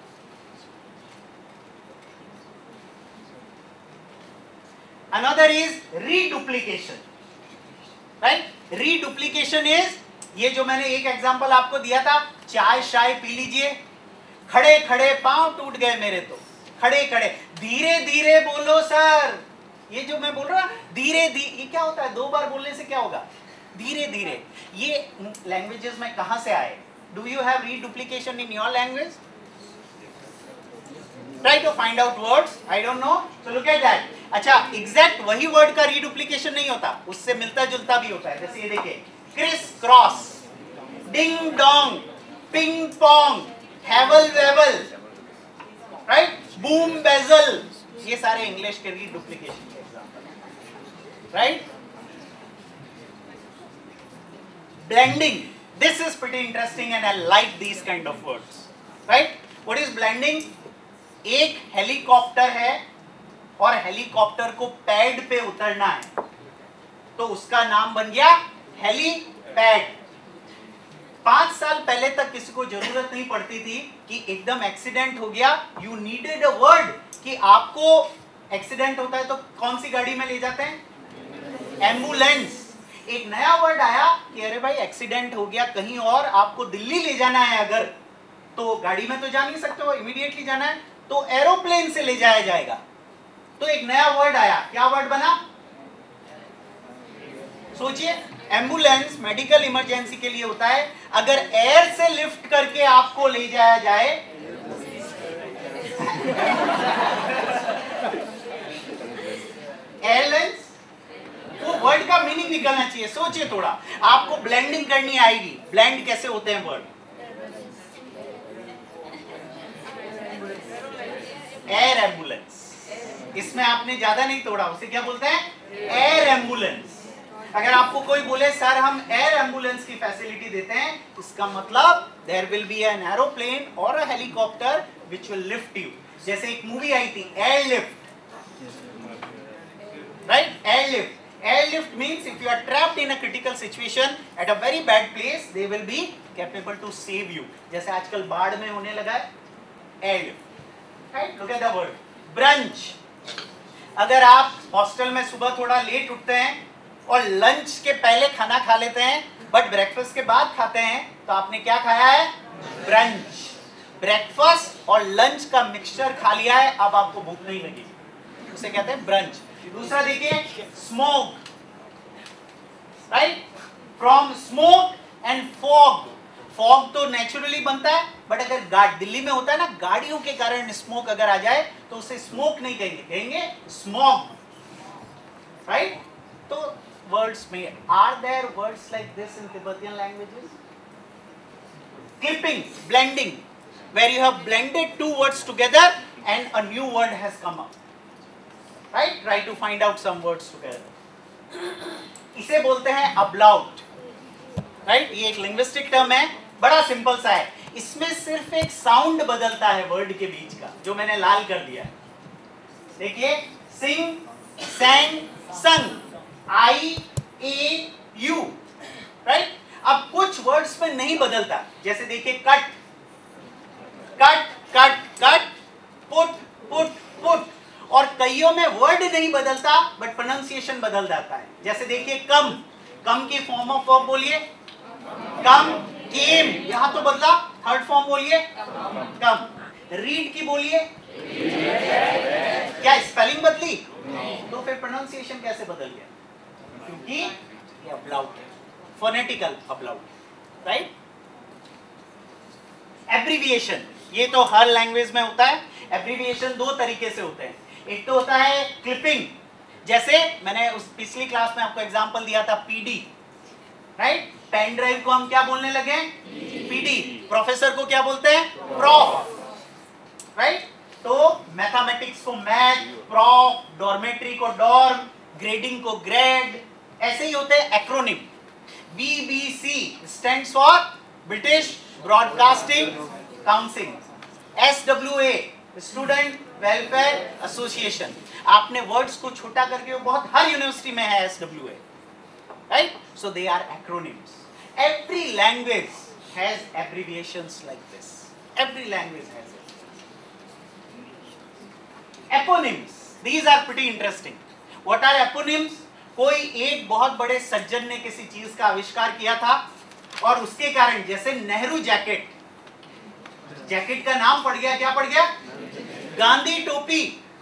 Another is reduplication. Right? Reduplication is, ये जो मैंने एक example आपको दिया था, चाय शाय पी लीजिए, खड़े खड़े पांव टूट गए मेरे तो, खड़े खड़े, धीरे धीरे बोलो सर. ये जो मैं बोल रहा हूँ धीरे धीरे, ये क्या होता है? दो बार बोलने से क्या होगा? धीरे धीरे. ये लैंग्वेजेस में कहाँ से आए? Do you have reduplication in your language? Try to find out words. I don't know. So look at that. अच्छा, एग्जैक्ट वही वर्ड का रीडुप्लीकेशन नहीं होता, उससे मिलता जुलता भी होता है. जैसे ये देखिए, criss cross, ding dong, ping pong, हैवल वेवल, राइट, बूम बेजल, ये सारे इंग्लिश के रीडुप्लीकेशन के example. Right? Blending. This is pretty interesting and I like these kind of words. Right? What is blending? एक हेलीकॉप्टर है और हेलीकॉप्टर को पैड पे उतरना है, तो उसका नाम बन गया हेलीपैड. पांच साल पहले तक किसी को जरूरत नहीं पड़ती थी कि एकदम एक्सीडेंट हो गया, यू नीडेड अ वर्ड कि आपको एक्सीडेंट होता है तो कौन सी गाड़ी में ले जाते हैं? एम्बुलेंस. एक नया वर्ड आया कि अरे भाई एक्सीडेंट हो गया कहीं और, आपको दिल्ली ले जाना है अगर, तो गाड़ी में तो जा नहीं सकते हो, इमीडिएटली जाना है तो एरोप्लेन से ले जाया जाएगा. तो एक नया वर्ड आया. क्या वर्ड बना? सोचिए, एम्बुलेंस मेडिकल इमरजेंसी के लिए होता है. अगर एयर से लिफ्ट करके आपको ले जाया जाए, एयरलाइंस, वो वर्ड का मीनिंग निकलना चाहिए. सोचिए थोड़ा, आपको ब्लेंडिंग करनी आएगी. ब्लेंड कैसे होते हैं वर्ड? Air ambulance. इसमें आपने ज्यादा नहीं तोड़ा, उसे क्या बोलते हैं? Air ambulance. अगर आपको कोई बोले सर हम एयर एम्बुलेंस की फैसिलिटी देते हैं, इसका मतलब there will be an aeroplane और a helicopter which will lift you. जैसे एक मूवी आई थी Airlift. Right? Airlift. Airlift means if you are trapped in a critical situation at a very bad place, they will be capable to save you. जैसे आजकल बाढ़ में होने लगा है, airlift. Right? Look at the word. Brunch. अगर आप hostel में सुबह थोड़ा लेट उठते हैं और लंच के पहले खाना खा लेते हैं, बट ब्रेकफास्ट के बाद खाते हैं, तो आपने क्या खाया है? ब्रंच. ब्रेकफास्ट और लंच का मिक्सचर खा लिया है, अब आपको भूख नहीं लगी, उसे कहते हैं ब्रंच. दूसरा देखिए, smoke. Right? From smoke and fog. Fog तो नेचुरली बनता है, बट अगर गाड़ दिल्ली में होता है ना, गाड़ियों के कारण स्मोक अगर आ जाए तो उसे स्मोक नहीं कहेंगे, कहेंगे स्मॉग. राइट? तो वर्ड्स में are there words like this in Tibetan languages. Clipping, blending, where you have blended two words together and a new word has come up. Right? Try to find out some words together. इसे बोलते हैं ablaut. Right? ये एक linguistic term है, बड़ा simple सा है. इसमें सिर्फ एक साउंड बदलता है वर्ड के बीच का, जो मैंने लाल कर दिया है। देखिए, सिंग, सैंग, संग, आई ए यू, राइट। अब कुछ वर्ड्स में नहीं बदलता, जैसे देखिए cut, cut cut cut, put put put, और कईयों में वर्ड नहीं बदलता बट प्रोनाउंसिएशन बदल जाता है। जैसे देखिए कम, कम की फॉर्म ऑफ वर्ब बोलिए कम, केम, यहां तो बदला, थर्ड फॉर्म बोलिए कम। रीड की बोलिए, क्या स्पेलिंग बदली? तो फिर प्रोनाउंसिएशन कैसे बदल गया? क्योंकि ये अब्लाउट है, फोनेटिकल अब्लाउट, राइट। एब्रीविएशन, ये तो हर लैंग्वेज में होता है। एब्रीविएशन दो तरीके से होते हैं, एक तो होता है क्लिपिंग, जैसे मैंने उस पिछली क्लास में आपको एग्जांपल दिया था पीडी, राइट। पेन ड्राइव को हम क्या बोलने लगे? पीडी। प्रोफेसर को क्या बोलते हैं? Prof, right. तो मैथमेटिक्स को मैथ, प्रॉफ, डॉर्मेट्री को डॉर्म, ग्रेडिंग को ग्रेड, ऐसे ही होते हैं acronym. B B C stands for British Broadcasting Council. S W A student welfare association. आपने वर्ड्स को छोटा करके, वो बहुत हर यूनिवर्सिटी में है S W A, right? So they are acronyms. Every language has abbreviations like this. Every language has it. Eponyms. These are pretty interesting. What are eponyms? कोई एक बहुत बड़े सज्जन ने किसी चीज का आविष्कार किया था और उसके कारण, जैसे नेहरू जैकेट, जैकेट का नाम पड़ गया, क्या पड़ गया? गांधी टोपी।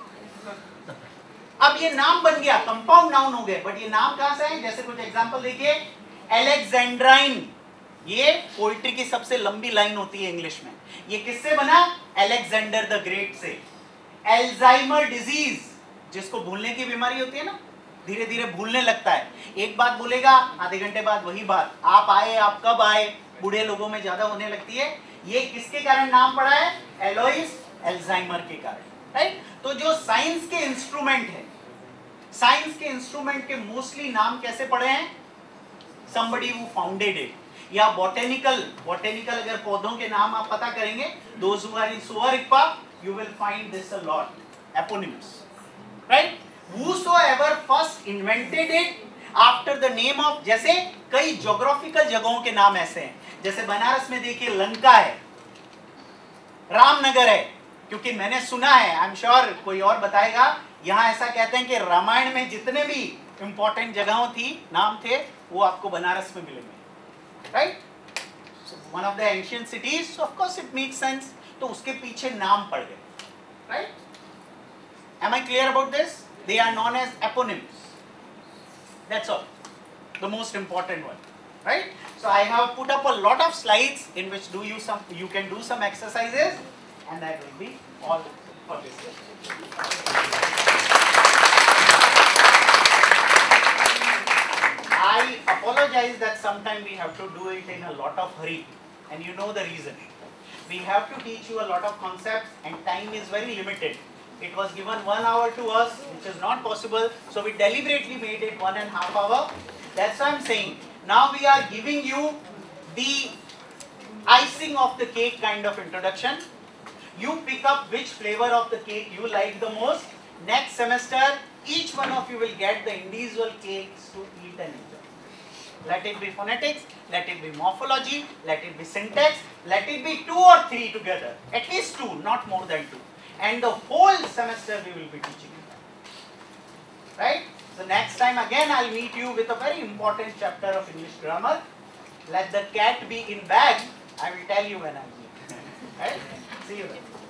अब ये नाम बन गया, कंपाउंड नाउन हो गए, बट ये नाम कहां से है? जैसे कुछ एग्जांपल देखिए, एलेक्जेंड्राइन, ये पोइट्री की सबसे लंबी लाइन होती है इंग्लिश में, ये किससे बना? एलेक्जेंडर द ग्रेट से। एल्जाइमर डिजीज, जिसको भूलने की बीमारी होती है ना, धीरे धीरे भूलने लगता है, एक बात बोलेगा आधे घंटे बाद वही बात, आप आए, आप कब आए, बूढ़े लोगों में ज्यादा होने लगती है। ये किसके कारण नाम पड़ा है? एलोइस एल्जाइमर के कारण, राइट। तो जो साइंस के इंस्ट्रूमेंट है, साइंस के इंस्ट्रूमेंट के मोस्टली नाम कैसे पड़े हैं? somebody who founded it, या बॉटेनिकल, बॉटेनिकल अगर पौधों के नाम आप पता करेंगे, those who are in Suvarikpa, you will find this a lot, eponyms, right? Whosoever first invented it after the name of, जैसे कई ज्योग्राफिकल जगहों के नाम ऐसे हैं, जैसे बनारस में देखिए लंका है, रामनगर है, क्योंकि मैंने सुना है, आई एम श्योर कोई और बताएगा, यहाँ ऐसा कहते हैं कि रामायण में जितने भी इंपॉर्टेंट जगहों थी, नाम थे, वो आपको बनारस में मिलेंगे, right. One of the ancient cities, so of course it makes sense, तो उसके पीछे नाम पड़ गए, right. Am I clear about this? They are known as eponyms, that's all, the most important one, right? So I have put up a lot of slides in which do you some you can do some exercises, and that will be all for this session. I apologize that sometimes we have to do it in a lot of hurry, and you know the reason. We have to teach you a lot of concepts, and time is very limited. It was given one hour to us, which is not possible, so we deliberately made it one and a half hour. That's why I'm saying, now we are giving you the icing of the cake kind of introduction. You pick up which flavor of the cake you like the most. Next semester, each one of you will get the individual cakes to eat and enjoy. Let it be phonetics, let it be morphology, let it be syntax, let it be two or three together. At least two, not more than two. And the whole semester we will be teaching you that. Right? So next time again I'll meet you with a very important chapter of English grammar. Let the cat be in bag. I will tell you when I meet. Right? See you then.